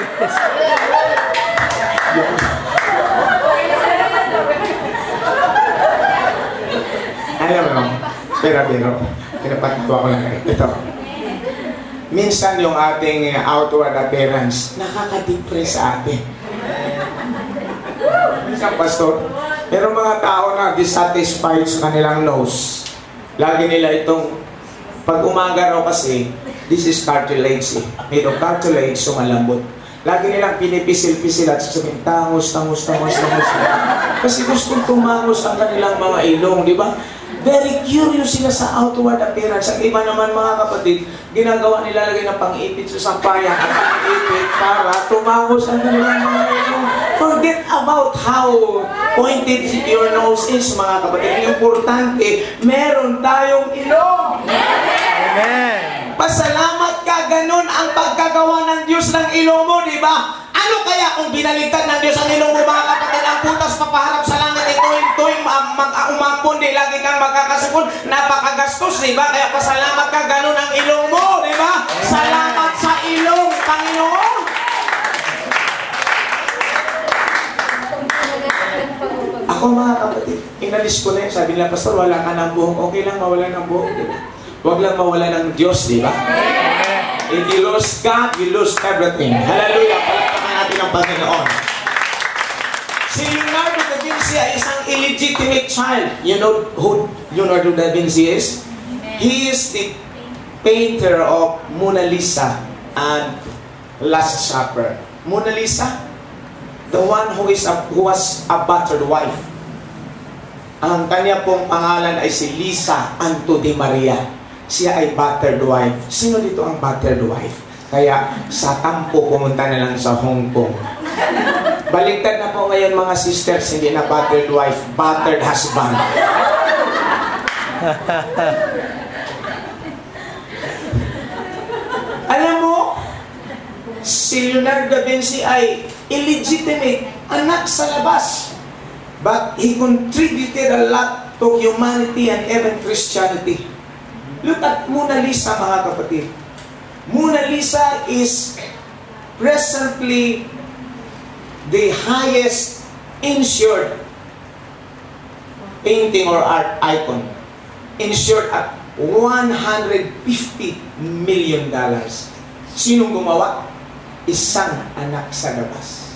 Speaker 2: Alam mo, pero, pinapatawa ko lang ito. Minsan yung ating outward appearance, nakaka-depress sa atin. Minsan, Pastor, pero mga tao na dissatisfied sa kanilang nose. Lagi nila itong, pag umaga raw kasi, this is cartilage. Made of cartilage, so malambot. Lagi nilang pinipisil-pisil at sasabihin, tangos. Kasi gustong tumangos ang kanilang mga ilong, di ba? Very curious sila sa outward appearance. Ang iba naman, mga kapatid, ginagawa nila lagay ng pang-ipit sa sampayan at pang-ipit para tumangos ang kanilang mga ilong. Forget about how pointed your nose is, mga kapatid. Ang importante, meron tayong ilong.
Speaker 6: Amen!
Speaker 2: Pasalamat ka, ganun ang pagkagawa ng Diyos ng ilong mo, di ba? Ano kaya kung binaligtad ng Diyos ang ilong mo, mga kapatid, ang putas papaharap sa langit, tuwing umampun, di lagi kang magkakasipon, napakagastos, di ba? Kaya pasalamat ka, ganun ang ilong mo, di ba? Salamat sa ilong, Panginoon. Ako, mga kapatid, inalis ko na yun. Sabi nila, Pastor, wala ka ng buhok. Okay lang mawala ng buhok, di ba? Huwag lang mawala ng Diyos, di ba? If you lose God, you lose everything. Hallelujah! Palakpakan natin ang Panginoon. Si Leonardo da Vinci ay isang illegitimate child. You know who Leonardo da Vinci is? He is the
Speaker 8: painter of Mona Lisa and Last Supper. Mona Lisa, the one who was a battered wife. Ang kanya pong pangalan ay si Lisa Anto de Maria. Siya ay battered wife. Sino dito ang battered wife? Kaya sa tampo pumunta na lang sa Hong Kong. Baliktad na po ngayon mga sisters, hindi na battered wife, battered husband. Alam mo, si Leonardo da Vinci ay illegitimate, anak sa labas. But he contributed a lot to humanity and even Christianity. Look at Mona Lisa, mga kapatid. Mona Lisa is presently the highest insured painting or art icon. Insured at $150 million. Sinong gumawa? Isang anak sa labas.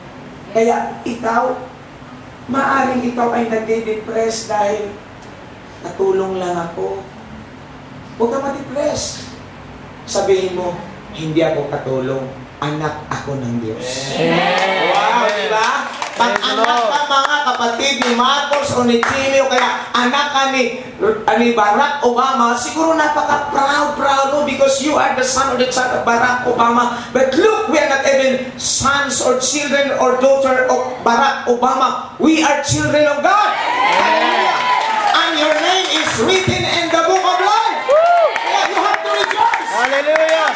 Speaker 8: Kaya ikaw, maaring ikaw ay nade-depress dahil katulong lang ako. Huwag ka ma-depress. Sabihin mo, hindi ako katulong, anak ako ng Diyos.
Speaker 6: Amen.
Speaker 8: Wow, di ba? Pag anak ka mga kapatid ni Marcos o ni Jimmy o kaya anak ka ni Barack Obama, siguro napaka-proud no? Because you are the son or the child of Barack Obama. But look, we are not even sons or children or daughter of Barack Obama. We are children of God. Hallelujah. And your name is written in the book of life. Yeah, you have to rejoice.
Speaker 6: Hallelujah.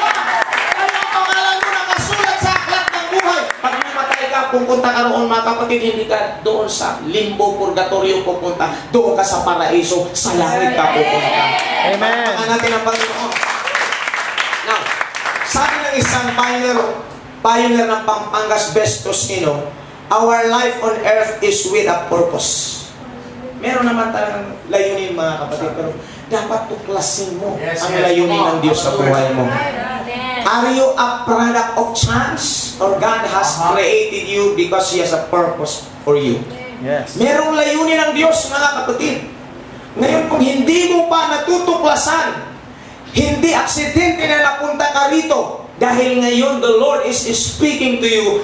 Speaker 8: Kaya ang pangalan mo nakasulat sa aklat ng buhay. Pag namatay ka, pupunta ka roon mga kapatid, hindi ka doon sa limbo, purgatorio pupunta. Doon ka sa paraiso, sa langit ka pupunta.
Speaker 6: Amen.
Speaker 8: Pagpakan natin ang Panginoon. Now, sabi ng isang pioneer ng Pampangas, Bestosino, our life on earth is with a purpose. Meron naman talagang layunin mga kapatid, pero dapat tuklasin mo ang layunin ng Diyos sa buhay mo. Are you a product of chance? Or God has created you because He has a purpose for you?
Speaker 6: Yes.
Speaker 8: Merong layunin ng Diyos mga kapatid. Ngayon kung hindi mo pa natutuklasan, hindi aksidente na napunta ka rito, dahil ngayon the Lord is speaking to you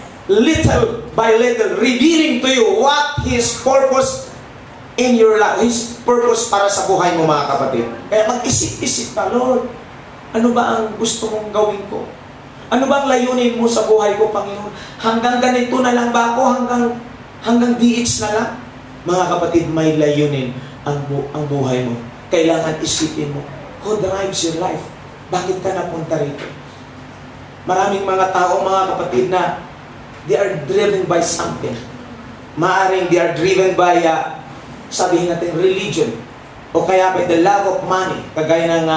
Speaker 8: little by little, revealing to you what His purpose in your life, His purpose para sa buhay mo mga kapatid. Kaya mag-isip-isip ka, Lord, ano ba ang gusto mong gawin ko? Ano ba ang layunin mo sa buhay ko, Panginoon? Hanggang ganito na lang ba ako? Hanggang DH na lang? Mga kapatid, may layunin ang buhay mo. Kailangan isipin mo, who drives your life? Bakit ka napunta rito? Maraming mga tao, mga kapatid, na they are driven by something. Maaring they are driven by sabihin natin, religion. O kaya by the love of money. Kagaya ng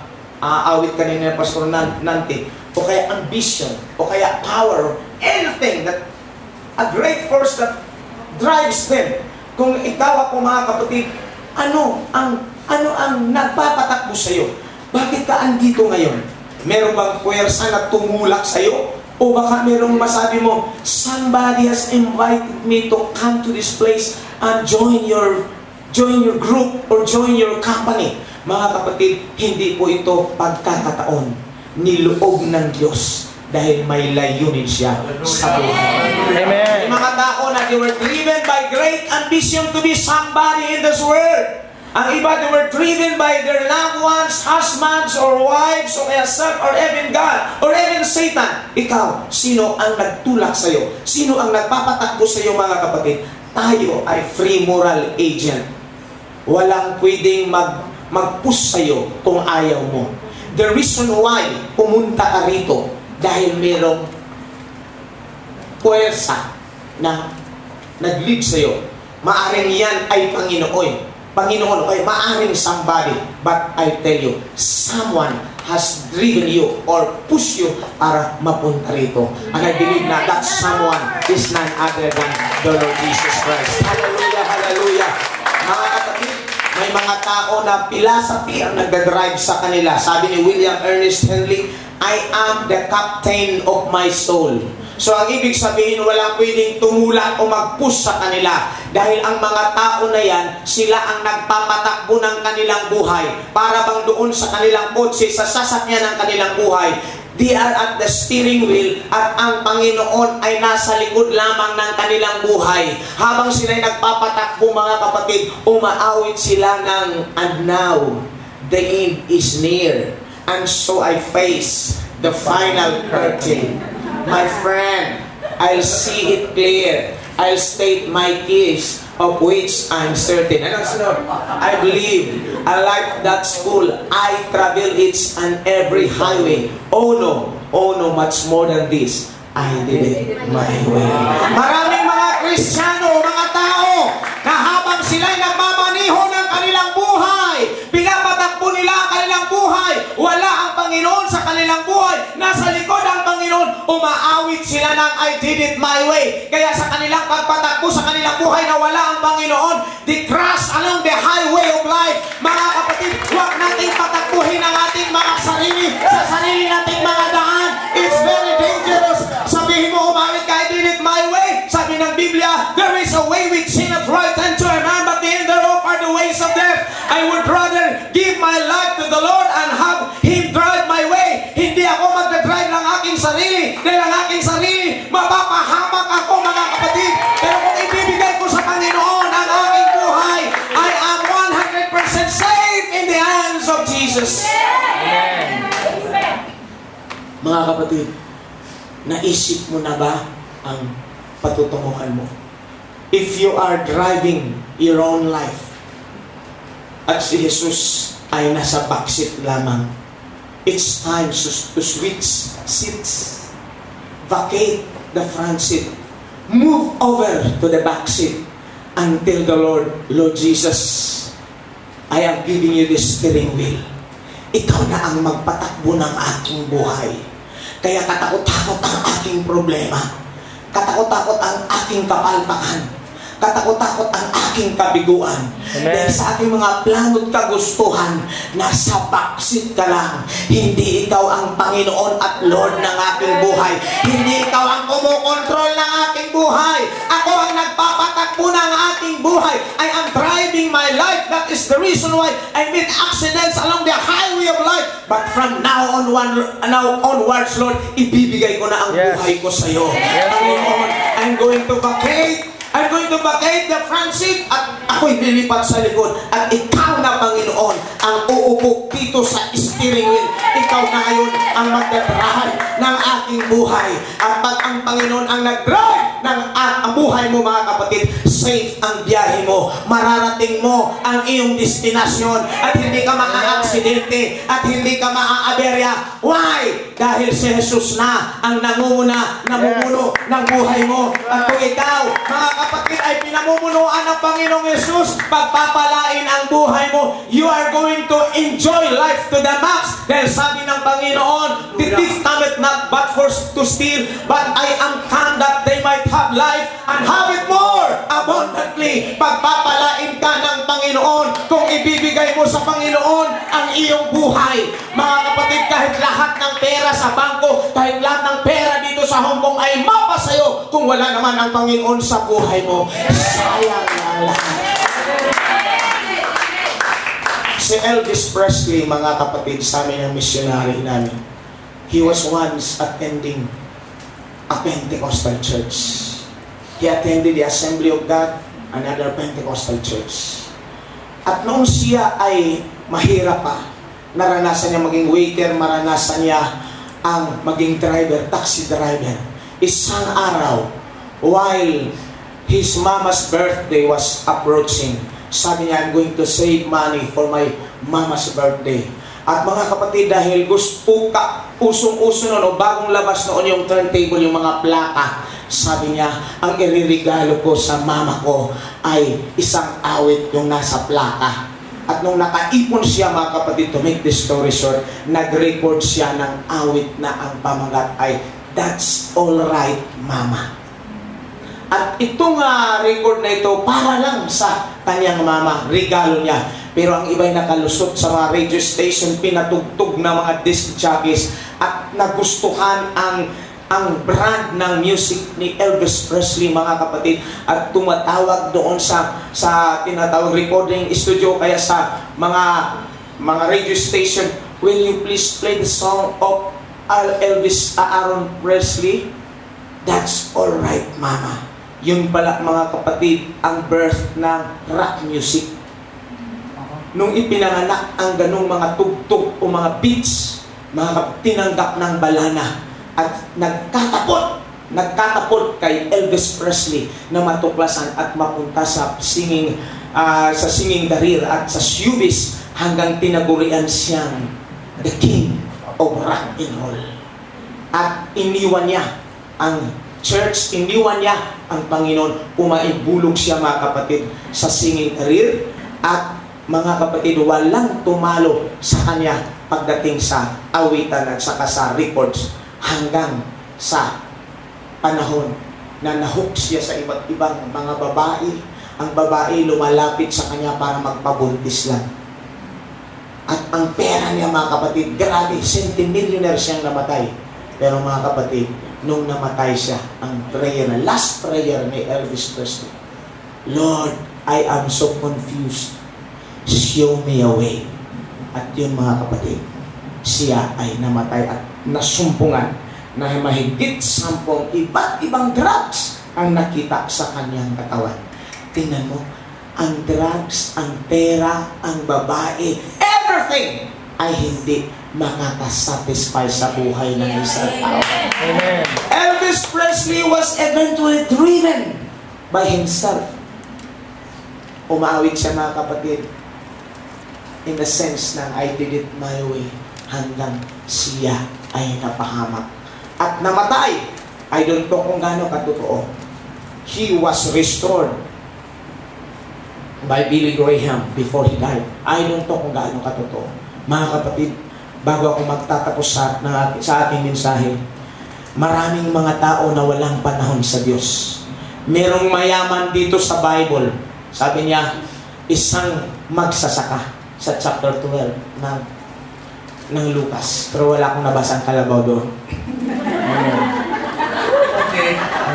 Speaker 8: awit kanina ng Pastor Nante. O kaya ambition. O kaya power. Anything that a great force that drives them. Kung ikaw ako mga kapatid, ano ang nagpapatakbo sa'yo? Bakit ka andito ngayon? Meron bang puwersa na tumulak sa'yo? O baka merong masabi mo, somebody has invited me to come to this place and join your group or join your company. Mga kapatid, hindi po ito pagkakataon. Niloob ng Diyos dahil may layunin siya sa buhay.
Speaker 6: Amen.
Speaker 8: May mga tao na they were driven by great ambition to be somebody in this world. Ang iba, they were driven by their loved ones, husbands, or wives, or kaya son, or even God, or even Satan. Ikaw, sino ang nagtulak sa'yo? Sino ang nagpapatakbo sa'yo, mga kapatid? Tayo ay free moral agent. Walang pwedeng mag-push sa'yo kung ayaw mo. The reason why pumunta ka rito, dahil merong puwersa na nag-lead sa'yo. Maaring yan ay Panginoon, okay, maaring somebody, but I tell you, someone has driven you or pushed you para mapunta rito. And I believe na that someone is none other than the Lord Jesus Christ. Hallelujah, hallelujah. Mga kapatid, may mga tao na philosophy ang nagdadrive sa kanila. Sabi ni William Ernest Henley, I am the captain of my soul. So ang ibig sabihin, walang pwedeng tumulat o mag-push sa kanila. Dahil ang mga tao na yan, sila ang nagpapatakbo ng kanilang buhay. Para bang doon sa kanilang kotse, sa sasakyan ng kanilang buhay, they are at the steering wheel at ang Panginoon ay nasa likod lamang ng kanilang buhay. Habang sila'y nagpapatakbo, mga kapatid, umaawit sila ng, and now, the end is near. And so I face the final curtain. My friend, I'll see it clear. I'll state my case, of which I'm certain. Ano sunod? I believe, I like that school. I travel it on every highway. Oh no, much more than this. I did it my way. Maraming mga Kristiyano, mga tao, na habang sila'y nagmamaniho ng kanilang buhay, pinapatakbo nila ang kanilang buhay, wala ang Panginoon sa kanilang buhay, nasa likod ang Panginoon, umaawit sila ng I did it my way. Kaya sa kanilang pagpatakbo sa kanilang buhay na wala ang Panginoon, they crash along the highway of life. Mga kapatid, huwag nating patakbuhin ang ating mga sarili sa sarili nating mga daan. It's very dangerous. Sabihin mo, umawit ka, I did it my way. Sabi ng Biblia, there is a way which seemeth right unto a man, but the end thereof are the ways of death. I would rather give my life to the Lord and have Him drive my way. Hindi ako magdadrive ng aking sarili. Dahil ang aking sarili, mapapahamak ako, mga kapatid. Pero kung ibibigay ko sa Panginoon ang aking buhay, I am 100% safe in the hands of Jesus. Mga kapatid, naisip mo na ba ang patutunguhan mo? If you are driving your own life at si Jesus ay nasa backseat lamang, it's time to switch seats. Vacate the front seat. Move over to the back seat until the Lord Jesus, I am giving you the steering wheel. Ikaw na ang magpatakbo ng aking buhay. Kaya katakot-takot ang aking problema. Katakot-takot ang aking kapalpakan. Katakot-takot ang aking kabiguan. Dahil sa aking mga plano at kagustuhan, nasa backseat ka lang. Hindi ikaw ang Panginoon at Lord ng aking buhay. Hindi ikaw ang kumukontrol ng aking buhay. Ako ang nagpapatakbo ng aking buhay. I am driving my life. That is the reason why I meet accidents along the highway of life. But from now onwards, Lord, ibibigay ko na ang buhay ko sa iyo. Panginoon, I'm going to vacate. I'm going to vacate the front seat at ako'y lilipat sa likod. At ikaw na, Panginoon, ang uupo dito sa steering wheel. Ikaw na ngayon ang magdadrive ng aking buhay. At pag ang Panginoon ang nagdrive ng ang buhay mo, mga kapatid, safe ang biyahe mo. Mararating mo ang iyong destinasyon at hindi ka maa-aksidente at hindi ka maa-aberya. Why? Dahil si Jesus na ang namumuno ng buhay mo. At kung ikaw, mga kapatid, ay pinamumunuan ng Panginoong Jesus, pagpapalain ang buhay mo, you are going to enjoy life to the max. Dahil sabi ng Panginoon, the thief cometh not but for to steal, but I am come that they might have life and have it more abundantly. Pagpapalain ka ng Panginoon kung ibibigay mo sa Panginoon ang iyong buhay. Mga kapatid, kahit lahat ng pera sa bangko, kahit lahat ng pera dito sa Hong Kong ay mapa sa'yo, kung wala naman ang Panginoon sa buhay mo, sayang na lahat. Si Elvis Presley, mga kapatid, sa amin ang missionary namin, he was once attending a Pentecostal church. He attended the Assembly of God, another Pentecostal church. At noong siya ay mahirap pa, naranasan niya maging waiter, maranasan niya ang maging driver, taxi driver. Isang araw, while his mama's birthday was approaching, sabi niya, I'm going to save money for my mama's birthday. At mga kapatid, dahil usong-uso noon, o bagong labas noon yung turntable, yung mga plaka, sabi niya, ang iririgalo ko sa mama ko ay isang awit yung nasa plaka. At nung nakaipon siya, mga kapatid, to make this story short, nag-record siya ng awit na ang pamagat ay, That's Alright Mama. At itong record na ito, para lang sa kanyang mama, regalo niya. Pero ang iba'y nakalusot sa mga radio station, pinatugtog na mga disc jockeys, at nagustuhan ang ang brand ng music ni Elvis Presley, mga kapatid, at tumatawag doon sa tinatawag recording studio, kaya sa mga radio station, will you please play the song of Aaron Presley? That's all right, Mama. Yun pala, mga kapatid, ang birth ng rock music. Nung ipinanganak ang ganung mga tugtog o mga beats, mga tinanggap ng balana at nagkatapot kay Elvis Presley na matuklasan at mapunta sa singing career at sa showbiz, hanggang tinagurian siyang the king of rock and roll. At iniwan niya ang church, iniwan niya ang Panginoon, umaibulog siya, mga kapatid, sa singing career, at mga kapatid, walang tumalo sa kanya pagdating sa awitan at saka sa records, hanggang sa panahon na nahook siya sa iba't ibang mga babae. Ang babae lumalapit sa kanya para magpabuntis lang. At ang pera niya, mga kapatid, grabe, centimillionaire siyang namatay. Pero mga kapatid, nung namatay siya, ang prayer, last prayer ni Elvis Presley, Lord, I am so confused. Show me a way. At yun, mga kapatid, siya ay namatay at nasumpungan na mahigit 10 iba't ibang drugs ang nakita sa kanyang katawan. Tingnan mo, ang drugs, ang pera, ang babae, everything ay hindi makakasatisfy sa buhay ng isang tao.
Speaker 6: Amen.
Speaker 8: Elvis Presley was eventually driven by himself. Umaawit siya, mga kapatid, in the sense ng I did it my way, hanggang siya ay napahamak at namatay. I don't know kung gaano katotoo. He was restored by Billy Graham before he died. I don't know kung gaano katotoo. Mga kapatid, bago ako magtatapos sa aking mensahe, maraming mga tao na walang panahon sa Diyos. Merong mayaman dito sa Bible. Sabi niya, isang magsasaka sa chapter 12 ng Lucas. Pero wala akong nabasang kalabaw doon. Okay.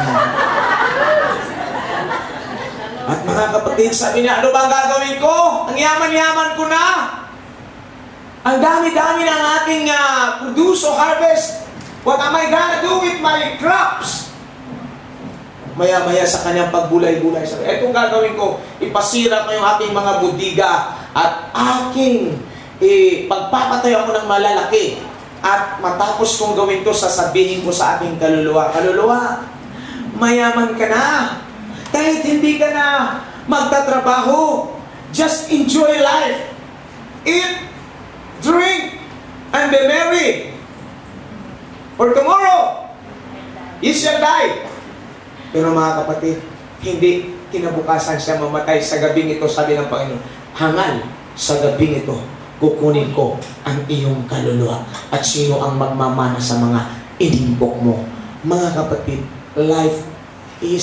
Speaker 8: At mga kapatid, sabi niya, ano bang gagawin ko? Ang yaman-yaman ko na. Ang dami-dami ng ating produce o harvest. What am I gonna do with my crops? Maya-maya sa kanyang pagbulay-bulay, sabi, etong gagawin ko, ipasira ko yung aking mga budiga at aking pagpapatay ako ng malalaki. At matapos kong gawin to, sasabihin ko sa aking kaluluwa, kaluluwa, mayaman ka na. Kahit hindi ka na magtatrabaho, just enjoy life. Eat, drink, and be merry. For tomorrow, you shall die. Pero mga kapatid, hindi kinabukasan siya mamatay. Sa gabing ito, sabi ng Panginoon, hangal sa gabing ito, kukunin ko ang iyong kaluluwa. At sino ang magmamana sa mga inimbok mo? Mga kapatid, life is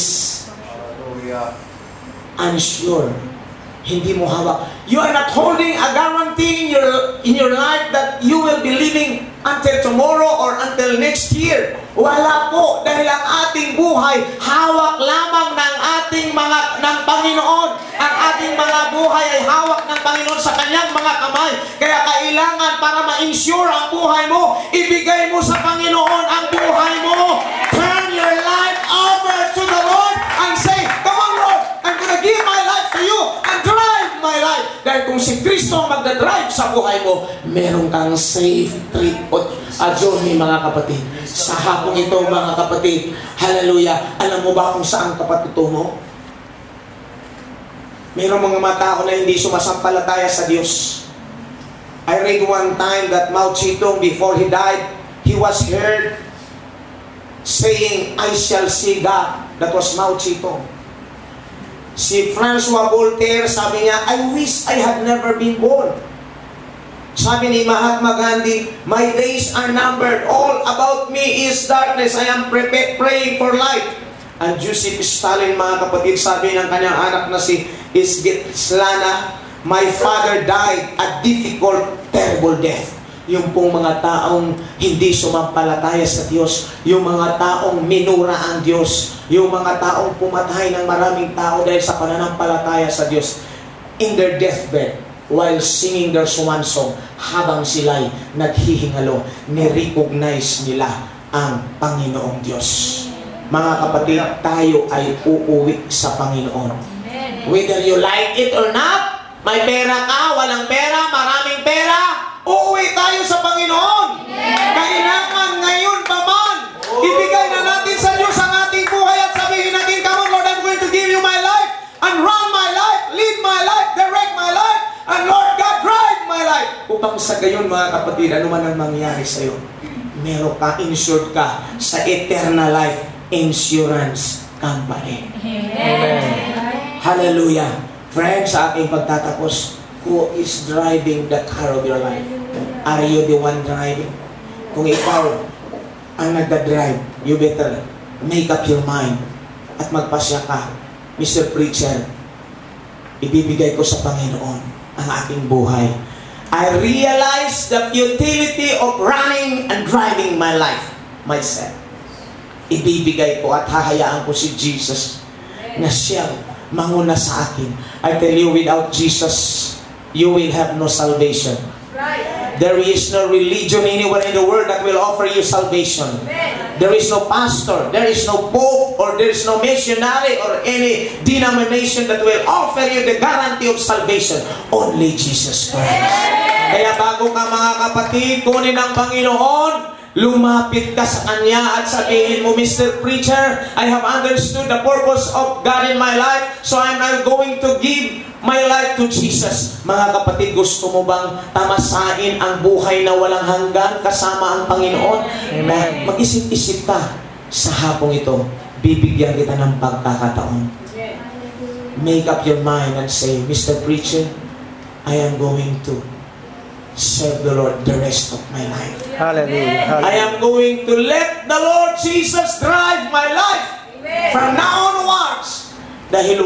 Speaker 8: unsure. Hindi mo hawak. You are not holding a guarantee in your life that you will be living until tomorrow or until next year. Wala po, dahil ang ating buhay hawak lamang ng Panginoon. Ang ating mga buhay ay hawak ng Panginoon sa kanyang mga kamay. Kaya kailangan, para ma-insure ang buhay mo, ibigay mo sa Panginoon ang buhay mo. Turn your life over to the Lord and say, come on Lord, I'm gonna give my life to you and drive my life. Dahil kung si Kristo ang magdadrive sa buhay mo, meron kang safe trip at journey, mga kapatid. Sa hapong ito, mga kapatid, hallelujah, alam mo ba kung saan ka patutungo? Merong mga tao na hindi sumasampalataya sa Diyos. I read one time that Mao Zedong, before he died, he was heard saying, I shall see God. That was Mao Zedong. Si Francois Voltaire, sabi niya, I wish I had never been born. Sabi ni Mahatma Gandhi, my days are numbered. All about me is darkness. I am praying for light. And Joseph Stalin, mga kapatid, sabi ng kanyang anak na si Svetlana, my father died a difficult, terrible death. yung pong mga taong hindi sumampalataya sa Diyos, yung mga taong minura ang Diyos, yung mga taong pumatay ng maraming tao dahil sa pananampalataya sa Diyos, in their deathbed, while singing their swan song, habang sila'y naghihingalo, ni-recognize nila ang Panginoong Diyos. Mga kapatid, tayo ay uuwi sa Panginoon. Whether you like it or not, may pera ka, walang pera, maraming pera, uuwi tayo sa Panginoon. Kailangan ngayon pa man, ibigay na natin sa Diyos ang ating buhay at sabihin natin, come on Lord, I'm going to give you my life and run my life, lead my life, direct my life, and Lord God, drive my life. Upang sa gayon mga kapatid, ano man ang mangyari sa iyo, meron ka, insured ka sa Eternal Life Insurance Company. Hallelujah. Friends, sa aking pagtatapos, who is driving the car of your life? Are you the one driving? Kung ikaw ang nagda-drive, you better make up your mind at magpasya ka. Mr. Preacher, ibibigay ko sa Panginoon ang aking buhay. I realize the futility of running and driving my life myself. Ibibigay ko at hahayaan ko si Jesus na siyang manguna sa akin. I tell you, without Jesus, you will have no salvation. There is no religion anywhere in the world that will offer you salvation. There is no pastor, there is no pope, or there is no missionary or any denomination that will offer you the guarantee of salvation. Only Jesus Christ. Kaya bago ka mga kapatid, kunin ang Panginoon, lumapit ka sa Kanya at sabihin mo, Mr. Preacher, I have understood the purpose of God in my life, so I'm now going to give my life to Jesus. Mga kapatid, gusto mo bang tamasain ang buhay na walang hanggan kasama ang Panginoon? Amen. Mag-isip-isip ka sa hapong ito. Bibigyan kita ng pagkakataon. Make up your mind and say, Mr. Preacher, I am going to serve the Lord the rest of my life.
Speaker 6: Hallelujah. Hallelujah.
Speaker 8: I am going to let the Lord Jesus drive my life from now onwards. Dahil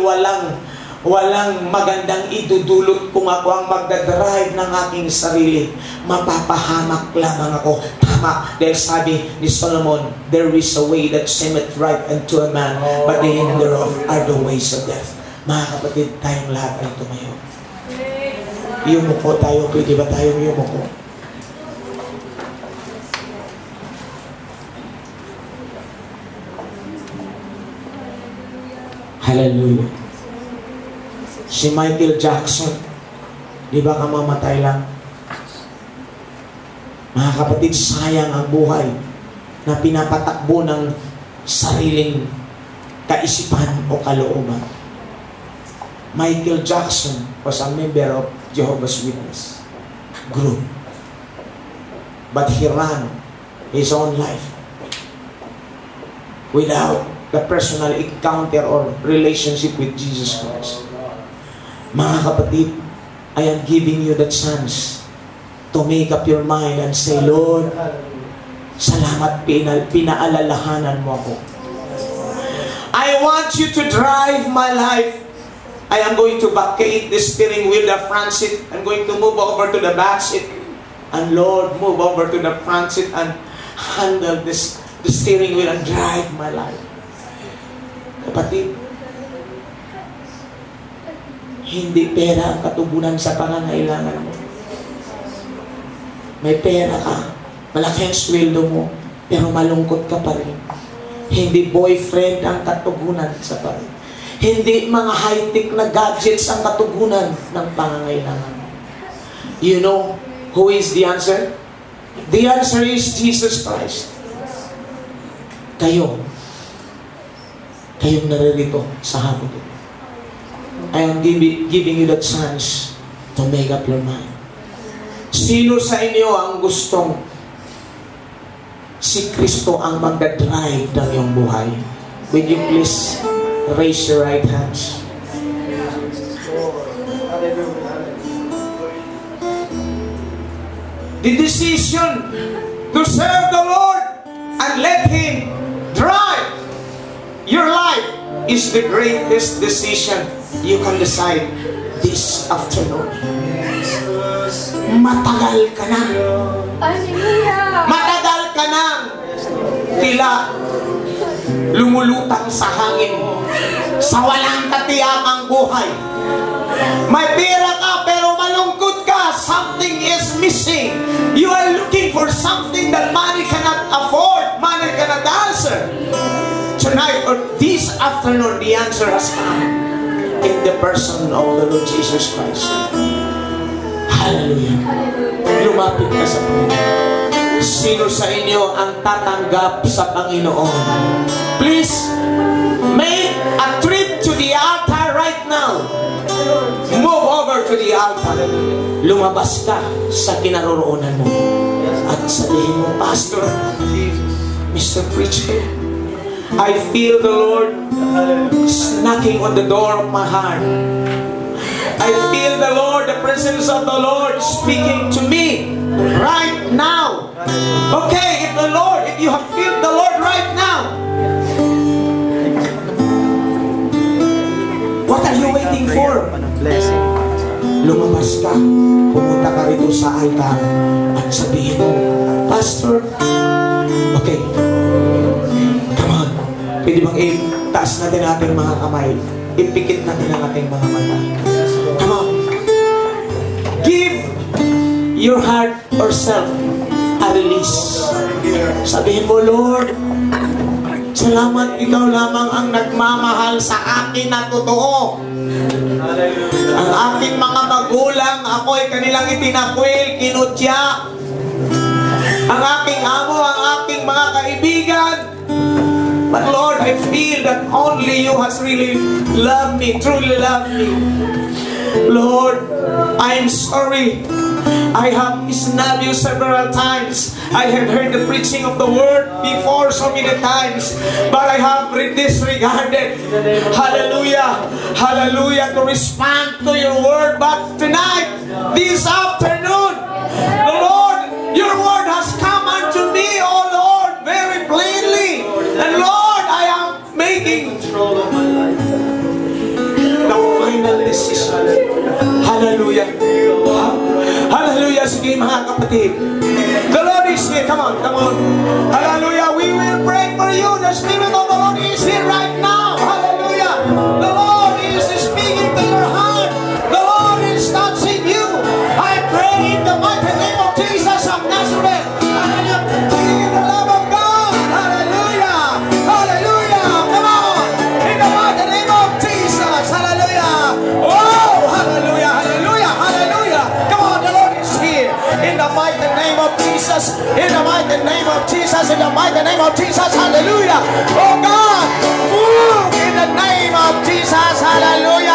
Speaker 8: walang magandang idudulot kung ako ang magdadrive ng aking sarili. Mapapahamak lamang ako. Tama. Dahil sabi ni Solomon, there is a way that seemeth right unto a man, but the end thereof are the ways of death. Mga kapatid, tayong lahat ay tumayo. Yumuko tayo. Pwede ba tayo yumuko? Hallelujah. Si Michael Jackson, di ba kamamatay lang? Mga kapatid, sayang ang buhay na pinapatakbo ng sariling kaisipan o kalooban. Michael Jackson was a member of Jehovah's Witness group. But he ran his own life without the personal encounter or relationship with Jesus Christ. Mga kapatid, I am giving you the chance to make up your mind and say, Lord, salamat, pinaalalahanan mo ako. I want you to drive my life. I am going to vacate the steering wheel, the front seat. I'm going to move over to the back seat. And Lord, move over to the front seat and handle the steering wheel and drive my life. Kapatid, hindi pera ang katubunan sa pangangailangan mo. May pera ka, malaki ang sweldo mo, pero malungkot ka pa rin. Hindi boyfriend ang katugunan sa parin. Hindi mga high-tech na gadgets ang katugunan ng pangangailangan mo. You know who is the answer? The answer is Jesus Christ. Kayong naririto sa hapon ito. I am giving you the chance to make up your mind. Sino sa inyo ang gustong si Kristo ang magdadrive ng iyong buhay? Will you please raise your right hands? The decision to serve the Lord and let Him drive your life is the greatest decision you can decide this afternoon. matagal ka na.
Speaker 4: Hallelujah!
Speaker 8: Matagal ka na. Tila lumulutang sa hangin, sa walang katiyakang buhay. May pera ka pero malungkot ka. Something is missing. You are looking for something that money cannot afford, money cannot answer. Tonight or this afternoon, the answer has come in the person of the Lord Jesus Christ. Hallelujah. Lumapit ka sa Panginoon. Sino sa inyo ang tatanggap sa Panginoon? Please, make a trip to the altar right now. Move over to the altar. Lumabas ka sa kinaroroonan mo. At sabihin mo, Pastor, Mr. Preacher, I feel the Lord knocking on the door of my heart. I feel the Lord, the presence of the Lord speaking to me right now. Okay, if you have felt the Lord right now, what are you waiting for? Lumabas ka, pumunta ka rito sa altar at sabihin mo, Pastor, okay, come on. Pwede bang itaas natin ating mga kamay? Ipikit natin ang ating mga mata. Come on. Give your heart or self a release. Sabihin mo, Lord, salamat, ikaw lamang ang nagmamahal sa akin na totoo. Ang aking mga magulang, ako'y kanilang itinakwil, kinutya. Ang aking amo, ang aking mga kaibigan. But Lord, I feel that only you has really loved me, truly loved me. Lord, I'm sorry. I have misnamed you several times. I have heard the preaching of the word before so many times, but I have disregarded. Hallelujah, hallelujah, to respond to your word. But tonight, this afternoon, the Lord, your word has come unto me, oh Lord, very plainly. And Lord, I am making the final decision. Hallelujah. Hallelujah. Sige mga kapatid. The Lord is here. Come on, come on. Hallelujah. We will pray for you. The Spirit of the Lord is here right now. Hallelujah. The Lord is speaking to your heart. The Lord is touching you. I pray in the mighty name of Jesus of Nazareth. Hallelujah. In the love of God. Hallelujah. Hallelujah. Come on. In the mighty name of Jesus. Hallelujah. Oh, hallelujah. Hallelujah. Hallelujah. Come on. The Lord is here. In the mighty name of Jesus. In the mighty name of Jesus. In the mighty name of Jesus. Hallelujah. Oh God. Move in the name of Jesus. Hallelujah.